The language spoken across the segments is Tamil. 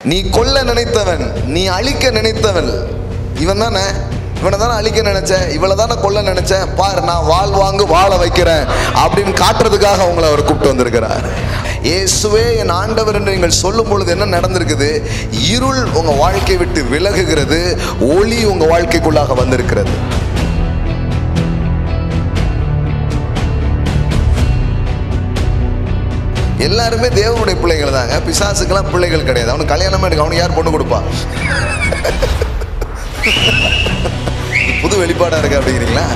நீ கொல்ல நினைத்தவன், நீ அழிக்க நினைத்தவன் இவன் தானே, இவனை தானே அழிக்க நினைச்சேன், இவளை தானே கொல்ல நினைச்சேன், பார் நான் வாழ் வாங்கு வாழ வைக்கிறேன் அப்படின்னு காட்டுறதுக்காக அவங்கள அவர் கூப்பிட்டு வந்திருக்கிறார். இயேசுவே என் ஆண்டவர் என்று நீங்கள் சொல்லும் பொழுது என்ன நடந்திருக்குது? இருள் உங்க வாழ்க்கை விட்டு விலகுகிறது, ஒளி உங்க வாழ்க்கைக்குள்ளாக வந்திருக்கிறது. எல்லாருமே தேவனுடைய பிள்ளைகள் தாங்க, பிசாசுக்கெல்லாம் பிள்ளைகள் கிடையாது. அவனுக்கு கல்யாணமே எடுக்க, அவனுக்கு யார் பொண்ணு கொடுப்பா? புது வெளிப்பாடா இருக்கு அப்படிங்கிறீங்களா?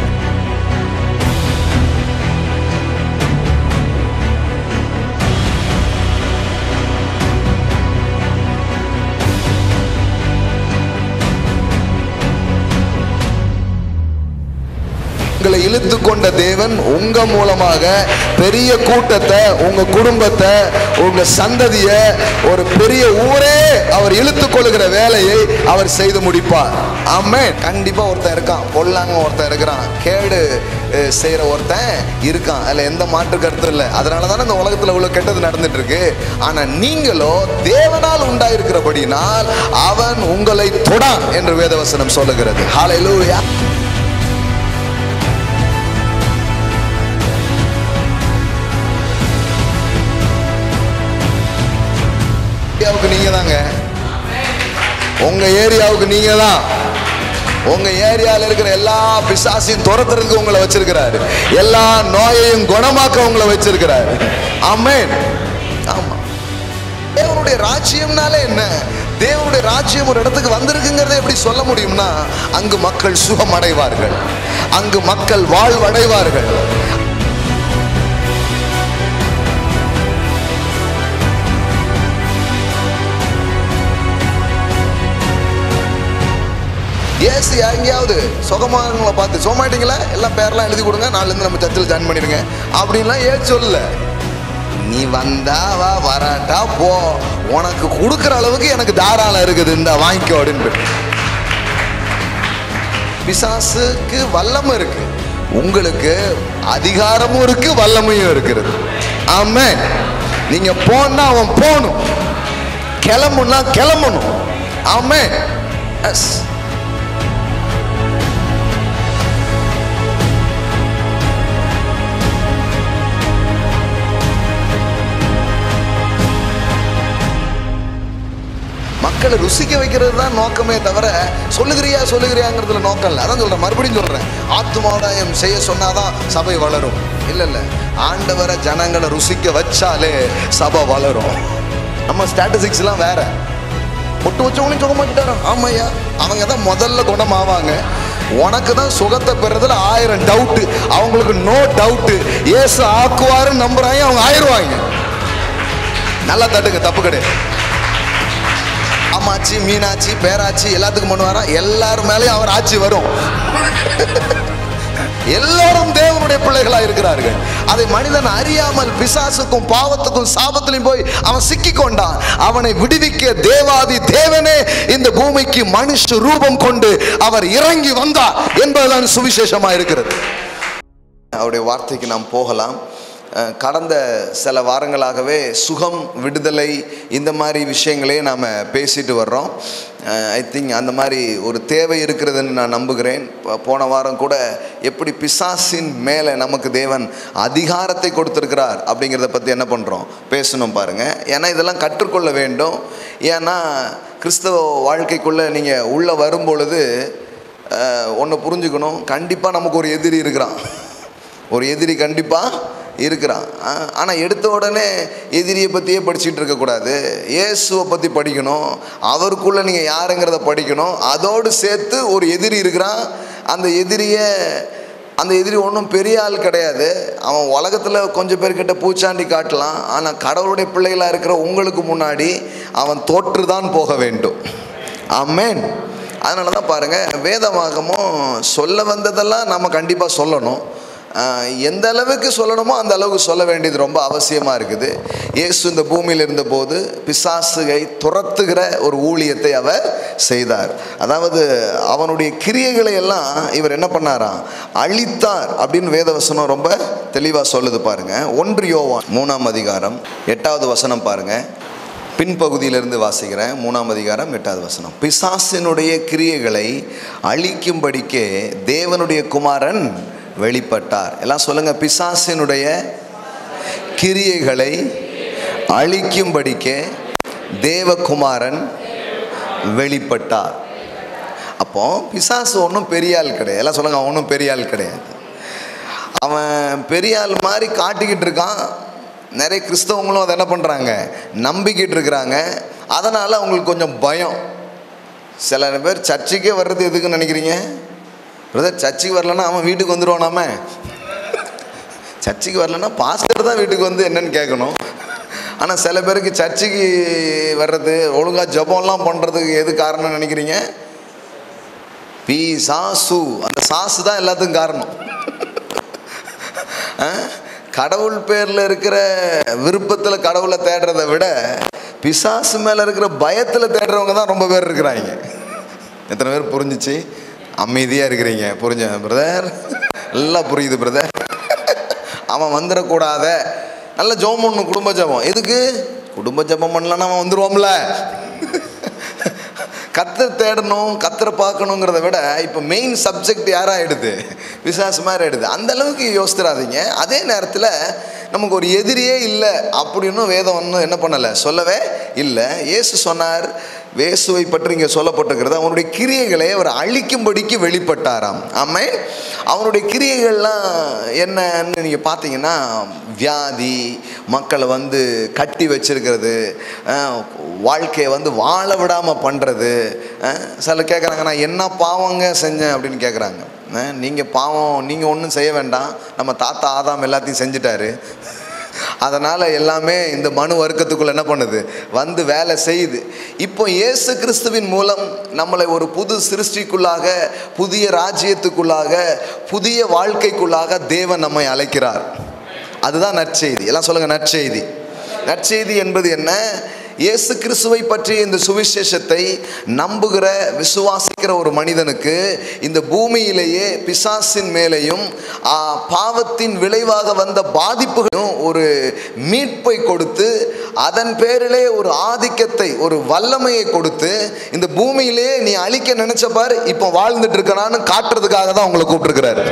உங்களை இழுத்து கொண்ட தேவன் உங்க மூலமாக பெரிய கூட்டத்தை, உங்க குடும்பத்தை, உங்க சந்ததிய, ஒரு பெரிய ஊரே அவர் இழுத்து கொள்ளுகிற வேலையை அவர் செய்து முடிப்பார். ஆமென். கண்டிப்பா ஒருத்தன் இருக்கான், பொல்லாங்க ஒருத்தன் இருக்கிறான், கேடு செய்யற ஒருத்தன் இருக்கான், அதுல எந்த மாற்று கருத்தும் இல்லை. அதனாலதானே இந்த உலகத்துல இவ்வளவு கெட்டது நடந்துட்டு இருக்கு. ஆனா நீங்களோ தேவனால் உண்டாயிருக்கிறபடினால் அவன் உங்களை தொடான் என்று வேதவசனம் சொல்லுகிறது. ஹல்லேலூயா. நீங்க தாங்க, உங்க ஏரியாவுக்கு நீங்க தான். உங்க ஏரியாவில் இருக்கிற எல்லா பிசாசையும் துரத்துறதுக்கு உங்களை வச்சிருக்கிறாரு, எல்லா நோயையும் குணமாக்க உங்களை வச்சிருக்கிறாரு. ஆமென். ஆமா. தேவனுடைய ராஜ்யம்னாலே என்ன? தேவனுடைய ராஜ்யம் ஒரு இடத்துக்கு வந்திருக்குங்கிறத எப்படி சொல்ல முடியும்னா, அங்கு மக்கள் சுகம் அடைவார்கள், அங்கு மக்கள் வாழ்வடைவார்கள். ஏசி எங்கேயாவது சுகமானவங்களை பார்த்து சுகமாயிட்டீங்களா, எல்லாம் பேரெல்லாம் எழுதி கொடுங்க, நாளிலேருந்து நம்ம சர்ச்சில் ஜாயின் பண்ணிடுங்க அப்படின்லாம் ஏன் சொல்ல. நீ வந்தா வா, வராட்டா போ, உனக்கு கொடுக்குற அளவுக்கு எனக்கு தாராளம் இருக்குது, இந்த வாங்கிக்கோ அப்படின்னு. பிசாசுக்கு வல்லமை இருக்கு, உங்களுக்கு அதிகாரமும் இருக்கு, வல்லமையும் இருக்கிறது. ஆமென். நீங்க போனா அவன் போகணும், கிளம்புனா கிளம்பணும். ஆமென். எஸ். மக்களை ருசிக்க வைக்கிறது தான் நோக்கமே தவிர சொல்லுகிறியாங்கிறதுல நோக்கம் இல்லை. அதான் சொல்றேன், மறுபடியும் சொல்றேன், ஆத்துமாதாயம் செய்ய சொன்னாதான் சபை வளரும். இல்ல, ஆண்டவரை ஜனங்களை ருசிக்க வச்சாலே சபை வளரும். நம்ம ஸ்டாட்டிஸ்டிக்ஸ் எல்லாம் வேற. பொட்டு வச்சவங்களையும் சுகமாக்கிட்டாரோ, ஆமாய்யா, அவங்க தான் முதல்ல குணமாவாங்க. உனக்கு தான் சுகத்தை பெறதுல 1000 டவுட்டு, அவங்களுக்கு நோ டவுட்டு. ஏசு ஆக்குவாருன்னு நம்புறாங்க, அவங்க ஆயிடுவாங்க. நல்லா தட்டுங்க, தப்பு கிடையாது. ஆமாச்சி, மீனாட்சி, பேராட்சி எல்லாத்துக்கும் பண்ணுவாரா? எல்லாரும் மேலேயும் அவர் ஆட்சி வரும். எல்லாரும் தேவனுடைய பிள்ளைகளா இருக்கிறார்கள். அதை மனிதன் அறியாமல் பிசாசுக்கும் பாவத்துக்கும் சாபத்திலும் போய் அவன் சிக்கி கொண்டான். அவனை விடுவிக்க தேவாதி தேவனே இந்த பூமிக்கு மனுஷ ரூபம் கொண்டு அவர் இறங்கி வந்தார் என்பதுதான் சுவிசேஷமா இருக்கிறது. அவருடைய வார்த்தைக்கு நாம் போகலாம். கடந்த சில வாரங்களாகவே சுகம், விடுதலை, இந்த மாதிரி விஷயங்களே நாம் பேசிட்டு வர்றோம். ஐ திங்க் அந்த மாதிரி ஒரு தேவை இருக்கிறதுன்னு நான் நம்புகிறேன். போன வாரம் கூட எப்படி பிசாசின் மேலே நமக்கு தேவன் அதிகாரத்தை கொடுத்துருக்கிறார் அப்படிங்கிறத பற்றி என்ன பண்ணுறோம், பேசணும் பாருங்கள். ஏன்னா இதெல்லாம் கற்றுக்கொள்ள வேண்டும். ஏன்னா கிறிஸ்தவ வாழ்க்கைக்குள்ளே நீங்கள் உள்ளே வரும்பொழுது ஒன்று புரிஞ்சுக்கணும், கண்டிப்பாக நமக்கு ஒரு எதிரி இருக்கிறான். ஒரு எதிரி கண்டிப்பாக இருக்கிறான். ஆனால் எடுத்த உடனே எதிரியை பற்றியே படிச்சுட்டு இருக்கக்கூடாது. இயேசுவை பற்றி படிக்கணும், அவருக்குள்ளே நீங்கள் யாருங்கிறத படிக்கணும். அதோடு சேர்த்து ஒரு எதிரி இருக்கிறான். அந்த எதிரி ஒன்றும் பெரிய ஆள் கிடையாது. அவன் உலகத்தில் கொஞ்சம் பேர்கிட்ட பூச்சாண்டி காட்டலாம். ஆனால் கடவுளுடைய பிள்ளைகளாக இருக்கிற உங்களுக்கு முன்னாடி அவன் தோற்று தான் போக வேண்டும். ஆமென். அதனால தான் பாருங்கள், வேதமாகமும் சொல்ல வந்ததெல்லாம் நம்ம கண்டிப்பாக சொல்லணும். எந்த அளவுக்கு சொல்லணுமோ அந்த அளவுக்கு சொல்ல வேண்டியது ரொம்ப அவசியமாக இருக்குது. இயேசு இந்த பூமியில் இருந்தபோது பிசாசுகை துரத்துகிற ஒரு ஊழியத்தை அவர் செய்தார். அதாவது அவனுடைய கிரியைகளை எல்லாம் இவர் என்ன பண்ணாராம், அழித்தார் அப்படின்னு வேதவசனம் ரொம்ப தெளிவாக சொல்லுது பாருங்க. 1 யோவான் 3ஆம் அதிகாரம் 8வது வசனம் பாருங்க. பின்பகுதியிலிருந்து வாசிக்கிறேன். 3ஆம் அதிகாரம் 8வது வசனம். பிசாசினுடைய கிரியைகளை அழிக்கும்படிக்கே தேவனுடைய குமாரன் வெளிப்பட்டார். எல்லாம் சொல்லுங்க, பிசாசினுடைய கிரியைகளை அழிக்கும்படிக்கே தேவகுமாரன் வெளிப்பட்டார். அப்போ பிசாசு ஒன்றும் பெரிய ஆள் கிடையாது. எல்லாம் சொல்லுங்க, அவன் ஒன்றும் பெரிய ஆள் கிடையாது. அவன் பெரிய ஆள் மாதிரி காட்டிக்கிட்டு இருக்கான். நிறைய கிறிஸ்தவங்களும் அதை என்ன பண்ணுறாங்க, நம்பிக்கிட்டு இருக்கிறாங்க. அதனால் அவங்களுக்கு கொஞ்சம் பயம். சில பேர் சர்ச்சுக்கே வர்றது எதுக்குன்னு நினைக்கிறீங்க? பிரதர், சர்ச்சுக்கு வரலன்னா அவன் வீட்டுக்கு வந்துடுவானாம. சர்ச்சுக்கு வரலன்னா பாஸ்டர் தான் வீட்டுக்கு வந்து என்னன்னு கேட்கணும். ஆனால் சில பேருக்கு சர்ச்சுக்கு வர்றது, ஒழுங்காக ஜபம்லாம் பண்ணுறதுக்கு எது காரணம்னு நினைக்கிறீங்க? பிசாசு. அந்த சாசு தான் எல்லாத்துக்கும் காரணம். கடவுள் பேரில் இருக்கிற விருப்பத்தில் கடவுளை தேடுறதை விட பிசாசு மேலே இருக்கிற பயத்தில் தேடுறவங்க தான் ரொம்ப பேர் இருக்கிறாங்க. எத்தனை பேர் புரிஞ்சிச்சு? அமைதியாக இருக்கிறீங்க. புரிஞ்ச பிரதர்? நல்லா புரியுது பிரதர். அவன் வந்துடக்கூடாத. நல்ல ஜெபம் பண்ணணும், குடும்ப ஜெபம். எதுக்கு? குடும்ப ஜெபம் பண்ணலன்னா அவன் வந்துடுவோம்ல. கத்தரை தேடணும், கத்தரை பார்க்கணுங்கிறத விட இப்போ மெயின் சப்ஜெக்ட் யாராகிடுது? பிசாசு மாதிரி ஆகிடுது. அந்தளவுக்கு யோசித்துறாதீங்க. அதே நேரத்தில் நமக்கு ஒரு எதிரியே இல்லை அப்படின்னு வேதம் ஒன்றும் என்ன பண்ணலை, சொல்லவே இல்லை. இயேசு சொன்னார், இயேசுவை பற்றி இங்கே சொல்லப்பட்டிருக்கிறது, அவனுடைய கிரியைகளை அவர் அழிக்கும்படிக்கு வெளிப்பட்டாராம். ஆமென். அவனுடைய கிரியைகள்லாம் என்னன்னு நீங்கள் பார்த்தீங்கன்னா, வியாதி, மக்களை வந்து கட்டி வச்சிருக்கிறது, வாழ்க்கையை வந்து வாழ விடாமல் பண்ணுறது. சில கேட்குறாங்க, நான் என்ன பாவங்க செஞ்சேன் அப்படின்னு கேட்குறாங்க. நீங்கள் பாவம் நீங்கள் ஒன்றும் செய்ய வேண்டாம், நம்ம தாத்தா ஆதாம் எல்லாத்தையும் செஞ்சிட்டாரு. அதனால் எல்லாமே இந்த மனு வர்க்கத்துக்குள்ள என்ன பண்ணுது, வந்து வேலை செய்யுது. இப்போ இயேசு கிறிஸ்துவின் மூலம் நம்மளை ஒரு புது சிருஷ்டிக்குள்ளாக, புதிய ராஜ்யத்துக்குள்ளாக, புதிய வாழ்க்கைக்குள்ளாக தேவன் நம்மை அழைக்கிறார். அதுதான் நற்செய்தி. எல்லாம் சொல்லுங்க, நற்செய்தி. நற்செய்தி என்பது என்ன? இயேசு கிறிஸ்துவை பற்றிய இந்த சுவிசேஷத்தை நம்புகிற, விசுவாசிக்கிற ஒரு மனிதனுக்கு இந்த பூமியிலேயே பிசாசின் மேலேயும் பாவத்தின் விளைவாக வந்த பாதிப்புகளும் ஒரு மீட்பை கொடுத்து, அதன் பேரிலே ஒரு ஆதிக்கத்தை, ஒரு வல்லமையை கொடுத்து, இந்த பூமியிலே நீ அழிக்க நினைச்ச பாரு இப்போ வாழ்ந்துட்டு இருக்கனான்னு காட்டுறதுக்காக தான் உங்களை கூப்பிட்டுருக்கிறாரு.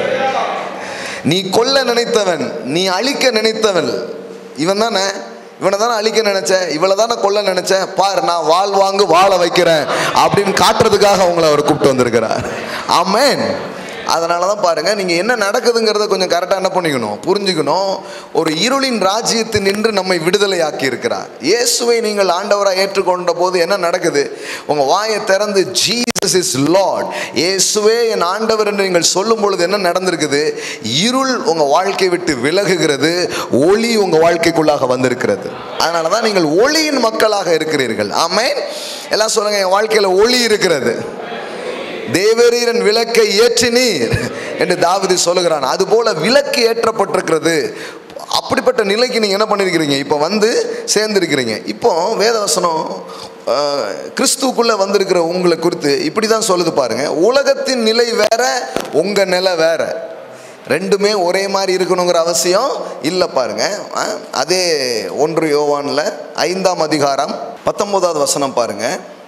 நீ கொல்ல நினைத்தவன், நீ அழிக்க நினைத்தவன் இவன் தானே, இவனை தானே அழிக்க நினைச்சேன், இவளை தானே கொல்ல நினைச்சேன், பாரு நான் வாழ்வாங்கு வாழ வைக்கிறேன் அப்படின்னு காட்டுறதுக்காக அவங்கள அவர் கூப்பிட்டு வந்திருக்கிறார். ஆமென். அதனால தான் பாருங்கள், நீங்கள் என்ன நடக்குதுங்கிறத கொஞ்சம் கரெக்டாக என்ன பண்ணிக்கணும், புரிஞ்சுக்கணும். ஒரு இருளின் ராஜ்யத்தில் நின்று நம்மை விடுதலை ஆக்கி இருக்கிறார். இயேசுவை நீங்கள் ஆண்டவராக ஏற்றுக்கொண்ட போது என்ன நடக்குது? உங்கள் வாயை திறந்து ஜீசஸ் இஸ் லார்ட், இயேசுவே என் ஆண்டவர் என்று நீங்கள் சொல்லும் பொழுது என்ன நடந்திருக்குது? இருள் உங்கள் வாழ்க்கை விட்டு விலகுகிறது, ஒளி உங்கள் வாழ்க்கைக்குள்ளாக வந்திருக்கிறது. அதனால தான் நீங்கள் ஒளியின் மக்களாக இருக்கிறீர்கள். ஆமென். எல்லாம் சொல்லுங்கள், என் வாழ்க்கையில் ஒளி இருக்கிறது. தேவரீரன் விளக்கை ஏற்றினீர் என்று தாவீது சொல்லுகிறான். அதுபோல விளக்கு ஏற்றப்பட்டிருக்கிறது. அப்படிப்பட்ட நிலைக்கு நீங்கள் என்ன பண்ணியிருக்கிறீங்க, இப்போ வந்து சேர்ந்துருக்கிறீங்க. இப்போ வேதவசனம் கிறிஸ்துக்குள்ளே வந்திருக்கிற உங்களை குறித்து இப்படி தான் சொல்லுது பாருங்க. உலகத்தின் நிலை வேற, உங்கள் நிலை வேற. ரெண்டுமே ஒரே மாதிரி இருக்கணுங்கிற அவசியம் இல்லை பாருங்க. அதே 1 யோவானில் 5ஆம் அதிகாரம் 19வது வசனம் பாருங்க.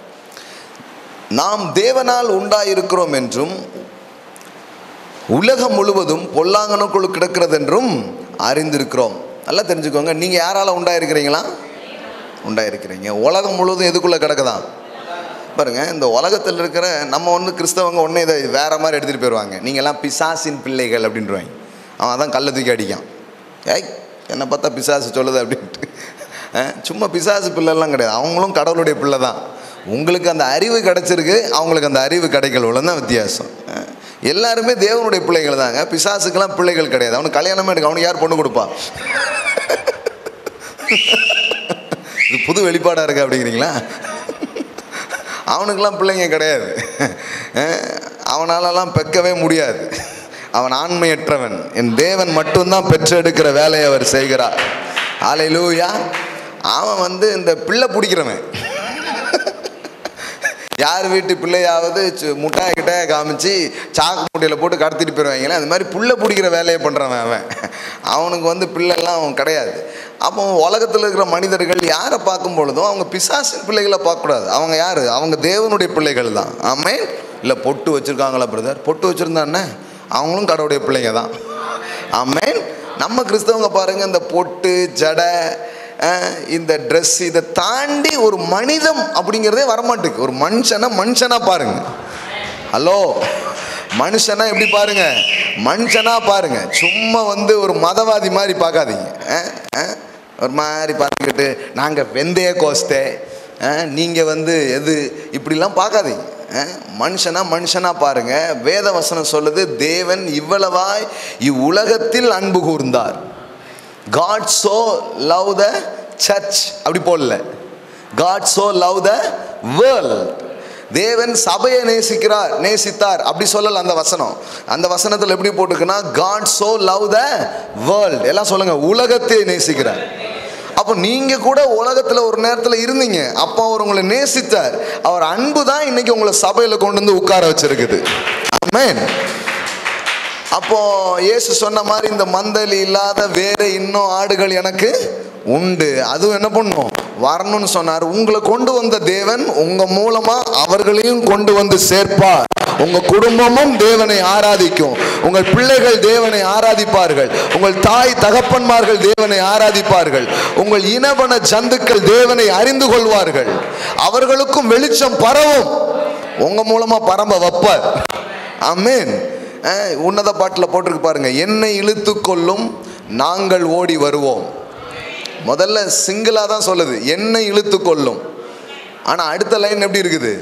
நாம் தேவனால் உண்டாயிருக்கிறோம் என்றும் உலகம் முழுவதும் பொல்லாங்கனுக்குள் கிடக்கிறது என்றும் அறிந்திருக்கிறோம். நல்லா தெரிஞ்சுக்கோங்க, நீங்கள் யாரால உண்டாயிருக்கிறீங்களா? உண்டாயிருக்கிறீங்க. உலகம் முழுவதும் எதுக்குள்ளே கிடக்குதான் பாருங்க. இந்த உலகத்தில் இருக்கிற நம்ம ஒன்று கிறிஸ்தவங்க ஒன்று இதை வேற மாதிரி எடுத்துகிட்டு போயிடுவாங்க. நீங்கள்லாம் பிசாசின் பிள்ளைகள் அப்படின்றவாங்க. அவன் அதான் கல்லை தூக்கி அடிக்கான். ஏய், என்னை பார்த்தா பிசாசு சொல்லுது அப்படின்ட்டு. சும்மா பிசாசு பிள்ளைலாம் கிடையாது, அவங்களும் கடவுளுடைய பிள்ளை தான். உங்களுக்கு அந்த அறிவு கிடைச்சிருக்கு, அவங்களுக்கு அந்த அறிவு கிடைக்கல, தான் வித்தியாசம். எல்லாருமே தேவனுடைய பிள்ளைகள் தாங்க. பிசாசுக்கெல்லாம் பிள்ளைகள் கிடையாது. அவனுக்கு கல்யாணமே எடுக்க, அவனுக்கு யார் பொண்ணு கொடுப்பா? இது புது வெளிப்பாடாக இருக்கு அப்படிங்கிறீங்களா? அவனுக்கெல்லாம் பிள்ளைங்க கிடையாது. அவனாலலாம் பெக்கவே முடியாது. அவன் ஆண்மையற்றவன். என் தேவன் மட்டும்தான் பெற்றெடுக்கிற வேலையை அவர் செய்கிறார். ஹல்லேலூயா. அவன் வந்து இந்த பிள்ளை பிடிக்கிறவன். யார் வீட்டு பிள்ளையாவது முட்டாய் கிட்ட காமிச்சு சாக்கு முட்டையில் போட்டு கடத்திட்டு போயிடுவாங்களே, அது மாதிரி புள்ள பிடிக்கிற வேலையை பண்ணுறவன் அவன். அவனுக்கு வந்து பிள்ளைலாம் அவன் கிடையாது. அப்போ உலகத்தில் இருக்கிற மனிதர்கள் யாரை பார்க்கும் பொழுதும் அவங்க பிசாசின் பிள்ளைகளை பார்க்கக்கூடாது. அவங்க யார்? அவங்க தேவனுடைய பிள்ளைகள் தான். ஆமென். இல்லை பொட்டு வச்சுருக்காங்களா பிரதர்? பொட்டு வச்சுருந்தானே அவங்களும் கடவுளுடைய பிள்ளைங்க தான். ஆமென். நம்ம கிறிஸ்தவங்க பாருங்கள், இந்த பொட்டு ஜடை இந்த ட்ரெஸ் இதை தாண்டி ஒரு மனிதம் அப்படிங்கிறதே வரமாட்டுக்கு. ஒரு மனுஷனா பாருங்க. ஹலோ, மனுஷனா எப்படி பாருங்க? மனுஷனா பாருங்க. சும்மா ஒரு மதவாதி மாதிரி பார்க்காதீங்க. ஒரு மாதிரி பார்த்துக்கிட்டு நாங்கள் வெந்தய கோஸ்தே, நீங்கள் எது இப்படிலாம் பார்க்காதீங்க. மனுஷனா பாருங்க. வேத வசனம் சொல்லுது, தேவன் இவ்வளவாய் இவ்வுலகத்தில் அன்பு கூர்ந்தார். God so loved the church. அப்படி போடல, God so loved the world. தேவன் சபையை நேசித்தார் அப்படி சொல்லல அந்த வசனம். அந்த வசனத்தில் எப்படி போட்டுக்குன்னா, God so loved the world. எல்லாம் சொல்லுங்க, உலகத்தை நேசிக்கிறார். அப்போ நீங்க கூட உலகத்தில் ஒரு நேரத்தில் இருந்தீங்க, அப்போ அவர் உங்களை நேசித்தார். அவர் அன்பு தான் இன்னைக்கு உங்களை சபையில கொண்டு உட்கார வச்சிருக்குது. ஆமென். அப்போ இயேசு சொன்ன மாதிரி, இந்த மந்தலி இல்லாத வேற இன்னும் ஆடுகள் எனக்கு உண்டு, அதுவும் என்ன பண்ணும்? வரணும்னு சொன்னார். உங்களை கொண்டு வந்த தேவன் உங்க மூலமா அவர்களையும் கொண்டு வந்து சேர்ப்பார். உங்க குடும்பமும் தேவனை ஆராதிக்கும். உங்கள் பிள்ளைகள் தேவனை ஆராதிப்பார்கள். உங்கள் தாய் தகப்பன்மார்கள் தேவனை ஆராதிப்பார்கள். உங்கள் இனவன ஜந்துக்கள் தேவனை அறிந்து கொள்வார்கள். அவர்களுக்கும் வெளிச்சம் பரவும். உங்க மூலமா பரம்ப வைப்பார். ஆமென். உன்னத பாட்டில் போட்டிருக்கு பாருங்க, என்னை இழுத்து கொள்ளும் நாங்கள் ஓடி வருவோம். முதல்ல சிங்கிளா தான் சொல்லுது, என்னை இழுத்து கொள்ளும். ஆனா அடுத்த லைன் எப்படி இருக்குது?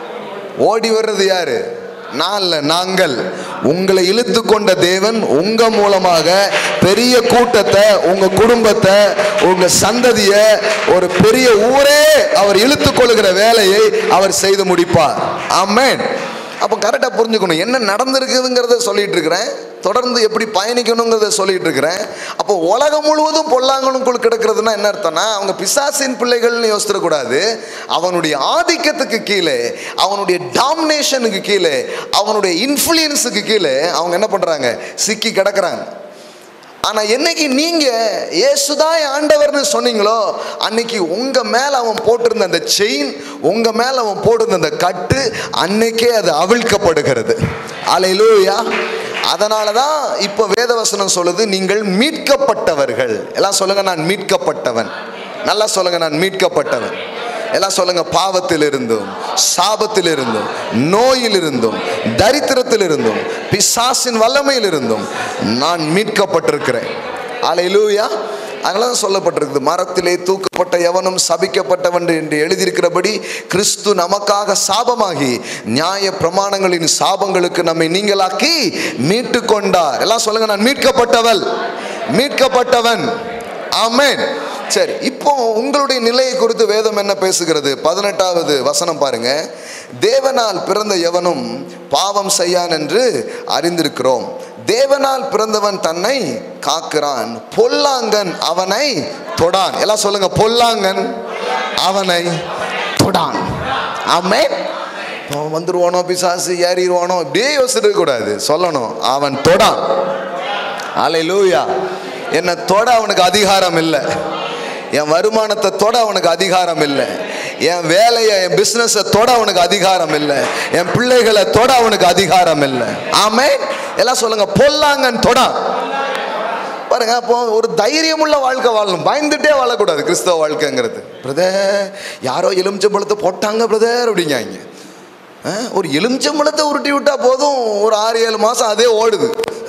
ஓடி வர்றது யாரு? நான் இல்ல, நாங்கள். உங்களை இழுத்து கொண்ட தேவன் உங்க மூலமாக பெரிய கூட்டத்தை, உங்க குடும்பத்தை, உங்க சந்ததிய, ஒரு பெரிய ஊரே அவர் இழுத்து கொள்ளுகிற வேலையை அவர் செய்து முடிப்பார். ஆமென். அப்போ கரெக்டாக புரிஞ்சுக்கணும், என்ன நடந்திருக்குதுங்கிறத சொல்லிட்டு இருக்கிறேன், தொடர்ந்து எப்படி பயணிக்கணுங்கிறத சொல்லிட்டு இருக்கிறேன். அப்போ உலகம் முழுவதும் பொல்லாங்கனுக்குள் கிடக்கிறதுனா என்ன அர்த்தம்னா, அவங்க பிசாசின் பிள்ளைகள்னு யோசிச்சிடக்கூடாது. அவனுடைய ஆதிக்கத்துக்கு கீழே, அவனுடைய டாமினேஷனுக்கு கீழே, அவனுடைய இன்ஃப்ளூயன்ஸுக்கு கீழே அவங்க என்ன பண்ணுறாங்க? சிக்கி கிடக்கிறாங்க. ஆனால் என்னைக்கு நீங்கள் இயேசுதான் ஆண்டவர்னு சொன்னீங்களோ, அன்னைக்கு உங்கள் மேலே அவன் போட்டிருந்த அந்த செயின், உங்கள் மேலே அவன் போட்டிருந்த அந்த கட்டு, அன்னைக்கே அது அவிழ்க்கப்படுகிறது. அல்லேலூயா. அதனால தான் இப்போ வேதவசனம் சொல்லுது, நீங்கள் மீட்கப்பட்டவர்கள். எல்லாம் சொல்லுங்க, நான் மீட்கப்பட்டவன். நல்லா சொல்லுங்க, நான் மீட்கப்பட்டவன். எல்லாம் சொல்லுங்க, பாவத்தில் இருந்தும், சாபத்தில் இருந்தும், நோயில் இருந்தும், தரித்திரத்தில் இருந்தும், பிசாசின் வல்லமையில் இருந்தும் நான் மீட்கப்பட்டிருக்கிறேன். அல்லேலூயா. அதனால தான் சொல்லப்பட்டிருக்குது, மரத்திலே தூக்கப்பட்ட எவனும் சபிக்கப்பட்டவன் என்று எழுதியிருக்கிறபடி கிறிஸ்து நமக்காக சாபமாகி நியாய பிரமாணங்களின் சாபங்களுக்கு நம்மை நீங்களாக்கி மீட்டு கொண்டார். எல்லாம் சொல்லுங்க, நான் மீட்கப்பட்டவள், மீட்கப்பட்டவன். ஆமென். சரி, இப்போ உங்களுடைய நிலையை குறித்து வேதம் என்ன பேசுகிறது? 18வது வசனம் பாருங்க. தேவனால் பிறந்த எவனும் பாவம் செய்யான் என்று அறிந்திருக்கிறோம். தேவனால் பிறந்தவன் தன்னை காக்கிறான், பொல்லாங்கன் அவனை தொடான். எல்லாம் சொல்லுங்க, பொல்லாங்கன் அவனை தொடான். ஆமென். வந்துருவானோ பிசாசு, ஏறிடுவானோ, இப்படியே யோசிக்க கூடாது. சொல்லணும், அவன் தொடான். அல்லேலூயா. என்னை தொட அவனுக்கு அதிகாரம் இல்லை. என் வருமானத்தை தொட அவனுக்கு அதிகாரம் இல்லை. என் வேலையை, என் பிஸ்னஸை தொட அவனுக்கு அதிகாரம் இல்லை. என் பிள்ளைகளை தொட அவனுக்கு அதிகாரம் இல்லை. ஆமென். எல்லாம் சொல்லுங்க, பொல்லாங்கன் தொடான். பாருங்க, அப்போ ஒரு தைரியமுள்ள வாழ்க்கை வாழணும். பயந்துட்டே வாழக்கூடாது கிறிஸ்தவ வாழ்க்கைங்கிறது. பிரதர், யாரோ எலுமிச்சம்பழத்தை போட்டாங்க பிரதர் அப்படிங்காங்க. ஒரு எலுமிச்சம்பழத்தை உருட்டி விட்டா போதும், ஒரு 6-7 மாசம் அதே ஓடுது.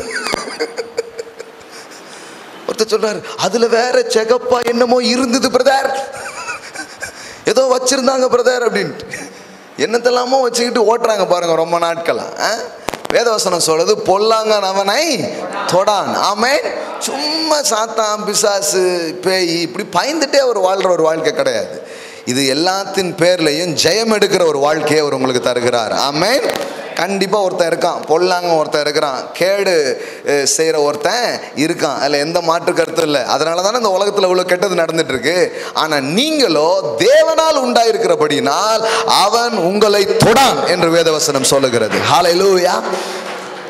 ஒருத்தர் சொல்றாரு, அதுல வேற செகப்பா என்னமோ இருந்தது பிரதர், ஏதோ வச்சிருந்தாங்க பிரதர் அப்படின்ட்டு என்னத்தெல்லாமோ வச்சுக்கிட்டு ஓட்டுறாங்க பாருங்க ரொம்ப நாட்களா. வேதவசனம் சொல்றது, பொல்லாங்கன் அவனை தொடான். ஆமென். சும்மா சாத்தான், பிசாசு, பேய் இப்படி பயந்துட்டே அவர் வாழ்ற ஒரு வாழ்க்கை கிடையாது. இது எல்லாத்தின் பேர்லையும் ஜெயம் எடுக்கிற ஒரு வாழ்க்கையை அவர் உங்களுக்கு தருகிறார். ஆமென். கண்டிப்பாக ஒருத்தன் இருக்கான், பொல்லாங்க ஒருத்தன் இருக்கிறான், கேடு செய்கிற ஒருத்தன் இருக்கான், அதில் எந்த மாற்று கருத்தும் இல்லை. அதனால தானே இந்த உலகத்தில் இவ்வளோ கெட்டது நடந்துட்டு இருக்கு. ஆனால் நீங்களோ தேவனால் உண்டாயிருக்கிறபடினால் அவன் உங்களை தொடான் என்று வேதவசனம் சொல்லுகிறது. ஹல்லேலூயா.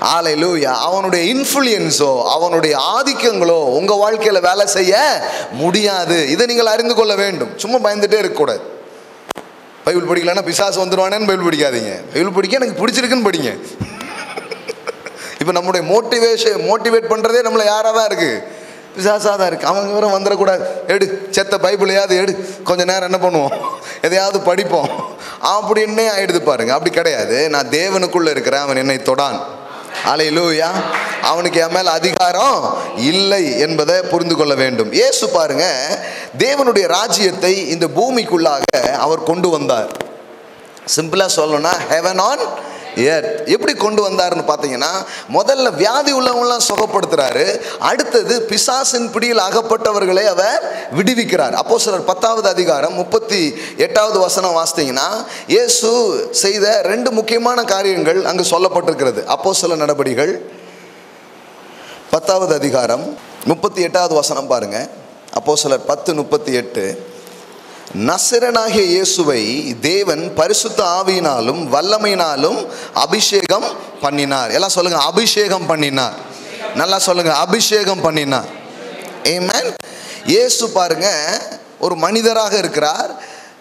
ஹல்லேலூயா. அவனுடைய இன்ஃப்ளூயன்ஸோ அவனுடைய ஆதிக்கங்களோ உங்க வாழ்க்கையில வேலை செய்ய முடியாது. இதை நீங்கள் அறிந்து கொள்ள வேண்டும். சும்மா பயந்துட்டே இருக்கக்கூடாது. பைபிள் படிக்கலன்னா பிசாசு வந்துடுவானேன்னு பைபிள் படிக்காதீங்க. பைபிள் படிக்க எனக்கு பிடிச்சிருக்குன்னு படிங்க. இப்போ நம்முடைய மோட்டிவேட் பண்ணுறதே நம்மளை யாராக தான் இருக்குது, பிசாசாக தான் இருக்குது. அவங்க வேறு வந்துடக்கூடாது, எடு செத்த பைபிளையாவது எடு, கொஞ்சம் நேரம் என்ன பண்ணுவோம், எதையாவது படிப்போம் அப்படின்னே ஆயிடுது பாருங்க. அப்படி கிடையாது. நான் தேவனுக்குள்ளே இருக்கிறேன், அவன் என்னை தொடான். ஹல்லேலூயா. அவனுக்கு என் மேல் அதிகாரம் இல்லை என்பதை புரிந்து கொள்ள வேண்டும். இயேசு பாருங்க, தேவனுடைய ராஜ்யத்தை இந்த பூமிக்குள்ளாக அவர் கொண்டு வந்தார். சிம்பிளா சொல்லணும்னா ஹெவன் ஆன் எர்த். எப்படி கொண்டு வந்தாருன்னு பார்த்தீங்கன்னா, முதல்ல வியாதி உள்ளவங்களாம் சுகப்படுத்துறாரு. அடுத்தது பிசாசின் பிடியில் அகப்பட்டவர்களை அவர் விடுவிக்கிறார். அப்போஸ்தலர் 10வது அதிகாரம் 38வது வசனம் வாசித்தீங்கன்னா, இயேசு செய்த 2 முக்கியமான காரியங்கள் அங்கு சொல்லப்பட்டிருக்கிறது. அப்போஸ்தலர் நடபடிகள் 10வது அதிகாரம் 38வது வசனம் பாருங்க. அப்போஸ்தலர் 10:38. நசரேயனாகிய இயேசுவை தேவன் பரிசுத்த ஆவியினாலும் வல்லமையினாலும் அபிஷேகம் பண்ணினார். எல்லாம் சொல்லுங்க, அபிஷேகம் பண்ணினார். நல்லா சொல்லுங்க, அபிஷேகம் பண்ணினார். ஆமென். இயேசு பாருங்க ஒரு மனிதராக இருக்கிறார்.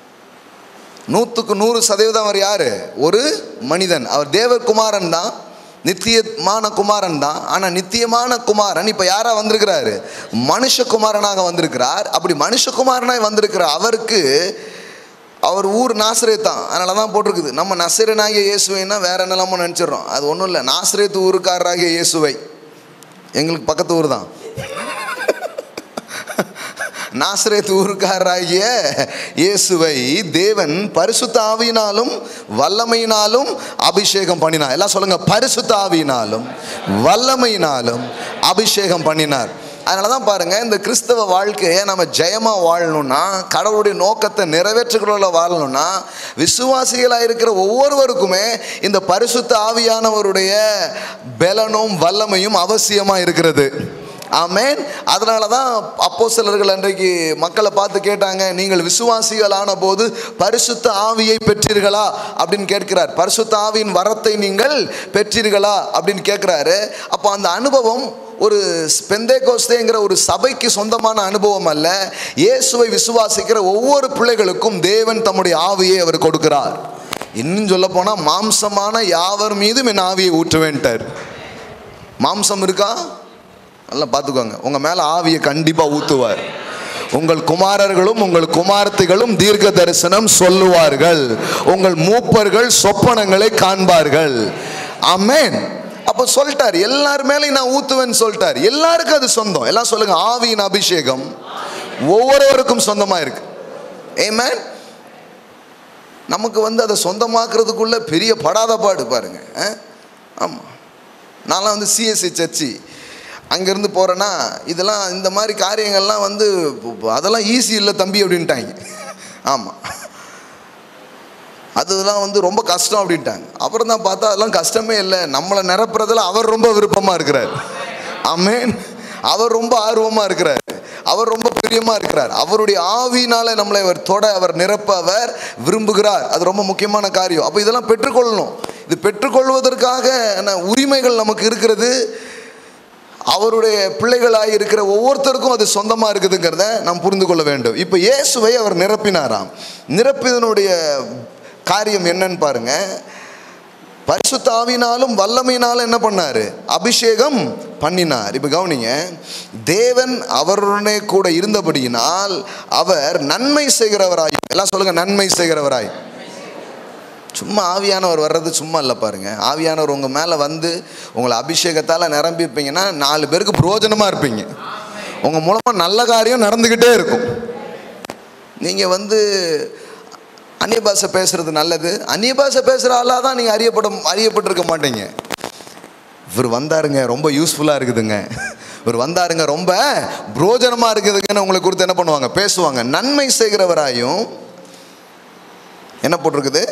100% அவர் யாரு? ஒரு மனிதன். அவர் தேவகுமாரன் தான், நித்தியமான குமாரன் தான். ஆனால் நித்தியமான குமாரன் இப்போ யாராக வந்திருக்கிறாரு? மனுஷகுமாரனாக வந்திருக்கிறார். அப்படி மனுஷகுமாரனாக வந்திருக்கிற அவருக்கு அவர் ஊர் நாசரேத் தான். அதனால தான் போட்டிருக்குது. நம்ம நசரேயனாகிய இயேசுவைன்னா வேற என்னெல்லாமோ நினச்சிடறோம். அது ஒன்றும் இல்லை. நாசரேத் ஊருக்காரராகிய இயேசுவை, எங்களுக்கு பக்கத்து ஊர் தான். நாசரேத் ஊருக்காரராகிய இயேசுவை தேவன் பரிசுத்த ஆவியினாலும் வல்லமையினாலும் அபிஷேகம் பண்ணினார். எல்லாம் சொல்லுங்க, பரிசுத்த ஆவியினாலும் வல்லமையினாலும் அபிஷேகம் பண்ணினார். அதனால தான் பாருங்க, இந்த கிறிஸ்தவ வாழ்க்கையை நம்ம ஜெயமாக வாழணும்னா, கடவுளுடைய நோக்கத்தை நிறைவேற்றுகிறவர்கள வாழணும்னா, விசுவாசிகளாக இருக்கிற ஒவ்வொருவருக்குமே இந்த பரிசுத்த ஆவியானவருடைய பலனும் வல்லமையும் அவசியமாக இருக்கிறது. ஆமென். அதனால தான் அப்போஸ்தலர்கள் அன்றைக்கு மக்களை பார்த்து கேட்டாங்க, நீங்கள் விசுவாசிகளான போது பரிசுத்த ஆவியை பெற்றீர்களா அப்படின்னு கேட்கிறார். பரிசுத்த ஆவியின் வரத்தை நீங்கள் பெற்றீர்களா அப்படின்னு கேட்கிறாரு. அப்போ அந்த அனுபவம் ஒரு பெந்தேகோஸ்தேங்கிற ஒரு சபைக்கு சொந்தமான அனுபவம் அல்ல. இயேசுவை விசுவாசிக்கிற ஒவ்வொரு பிள்ளைகளுக்கும் தேவன் தம்முடைய ஆவியை அவர் கொடுக்கிறார். இன்னும் சொல்ல போனால், மாம்சமான யாவர் மீதும் என் ஆவியை ஊற்றுவேன்ட்டார். மாம்சம் இருக்கா? நல்லா பார்த்துக்கோங்க, உங்கள் மேலே ஆவியை கண்டிப்பாக ஊற்றுவார். உங்கள் குமாரர்களும் உங்கள் குமாரத்திகளும் தீர்க்க தரிசனம் சொல்லுவார்கள். உங்கள் மூப்பர்கள் சொப்பனங்களை காண்பார்கள். ஆமென். அப்போ சொல்லிட்டார், எல்லார் மேலேயும் நான் ஊற்றுவேன்னு சொல்லிட்டார். எல்லாருக்கும் அது சொந்தம். எல்லாம் சொல்லுங்க, ஆவியின் அபிஷேகம் ஒவ்வொருவருக்கும் சொந்தமாக இருக்கு. ஆமென். நமக்கு அதை சொந்தமாக்குறதுக்குள்ள பெரிய படாத பாடு பாருங்க. ஆமாம், நான்லாம் சிஎஸ்சி சர்ச்சி அங்கேருந்து போகிறேன்னா, இதெல்லாம் இந்த மாதிரி காரியங்கள்லாம் அதெல்லாம் ஈஸி இல்லை தம்பி அப்படின்ட்டாங்க. ஆமாம், அதெல்லாம் ரொம்ப கஷ்டம் அப்படின்ட்டாங்க. அப்புறம் தான் பார்த்தா அதெல்லாம் கஷ்டமே இல்லை, நம்மளை நிரப்புறதுல அவர் ரொம்ப விருப்பமாக இருக்கிறார். ஆமென். அவர் ரொம்ப ஆர்வமாக இருக்கிறார், அவர் ரொம்ப பிரியமாக இருக்கிறார். அவருடைய ஆவியினால நம்மளை அவர் தொட, அவர் நிரப்ப அவர் விரும்புகிறார். அது ரொம்ப முக்கியமான காரியம். அப்போ இதெல்லாம் பெற்றுக்கொள்ளணும். இது பெற்றுக்கொள்வதற்காக உரிமைகள் நமக்கு இருக்கிறது. அவருடைய பிள்ளைகளாக இருக்கிற ஒவ்வொருத்தருக்கும் அது சொந்தமாக இருக்குதுங்கிறத நாம் புரிந்து கொள்ள வேண்டும். இப்போ இயேசுவை அவர் நிரப்பினாராம். நிரப்பிதனுடைய காரியம் என்னன்னு பாருங்க. பரிசுத்த ஆவியினாலும் வல்லமையினாலும் என்ன பண்ணாரு? அபிஷேகம் பண்ணினார். இப்போ கவனிங்க, தேவன் அவருடனே கூட இருந்தபடியினால் அவர் நன்மை செய்கிறவராய், எல்லாம் சொல்லுங்க, நன்மை செய்கிறவராய். சும்மா ஆவியானவர் வர்றது சும்மா இல்லை பாருங்க. ஆவியானவர் உங்கள் மேலே உங்களை அபிஷேகத்தால் நிரம்பியிருப்பீங்கன்னா 4 பேருக்கு பிரயோஜனமாக இருப்பீங்க. உங்கள் மூலமாக நல்ல காரியம் நடந்துக்கிட்டே இருக்கும். நீங்கள் அந்நிய பாஷை பேசுறது நல்லது. அந்நிய பாஷை பேசுகிற ஆளாக தான் நீங்கள் அறியப்பட்டிருக்க மாட்டீங்க. இவர் வந்தாருங்க, ரொம்ப யூஸ்ஃபுல்லாக இருக்குதுங்க, இவர் வந்தாருங்க, ரொம்ப பிரயோஜனமாக இருக்குதுங்கன்னு உங்களை குறித்து என்ன பண்ணுவாங்க? பேசுவாங்க. நன்மை செய்கிறவராயும் என்ன போட்டிருக்குது?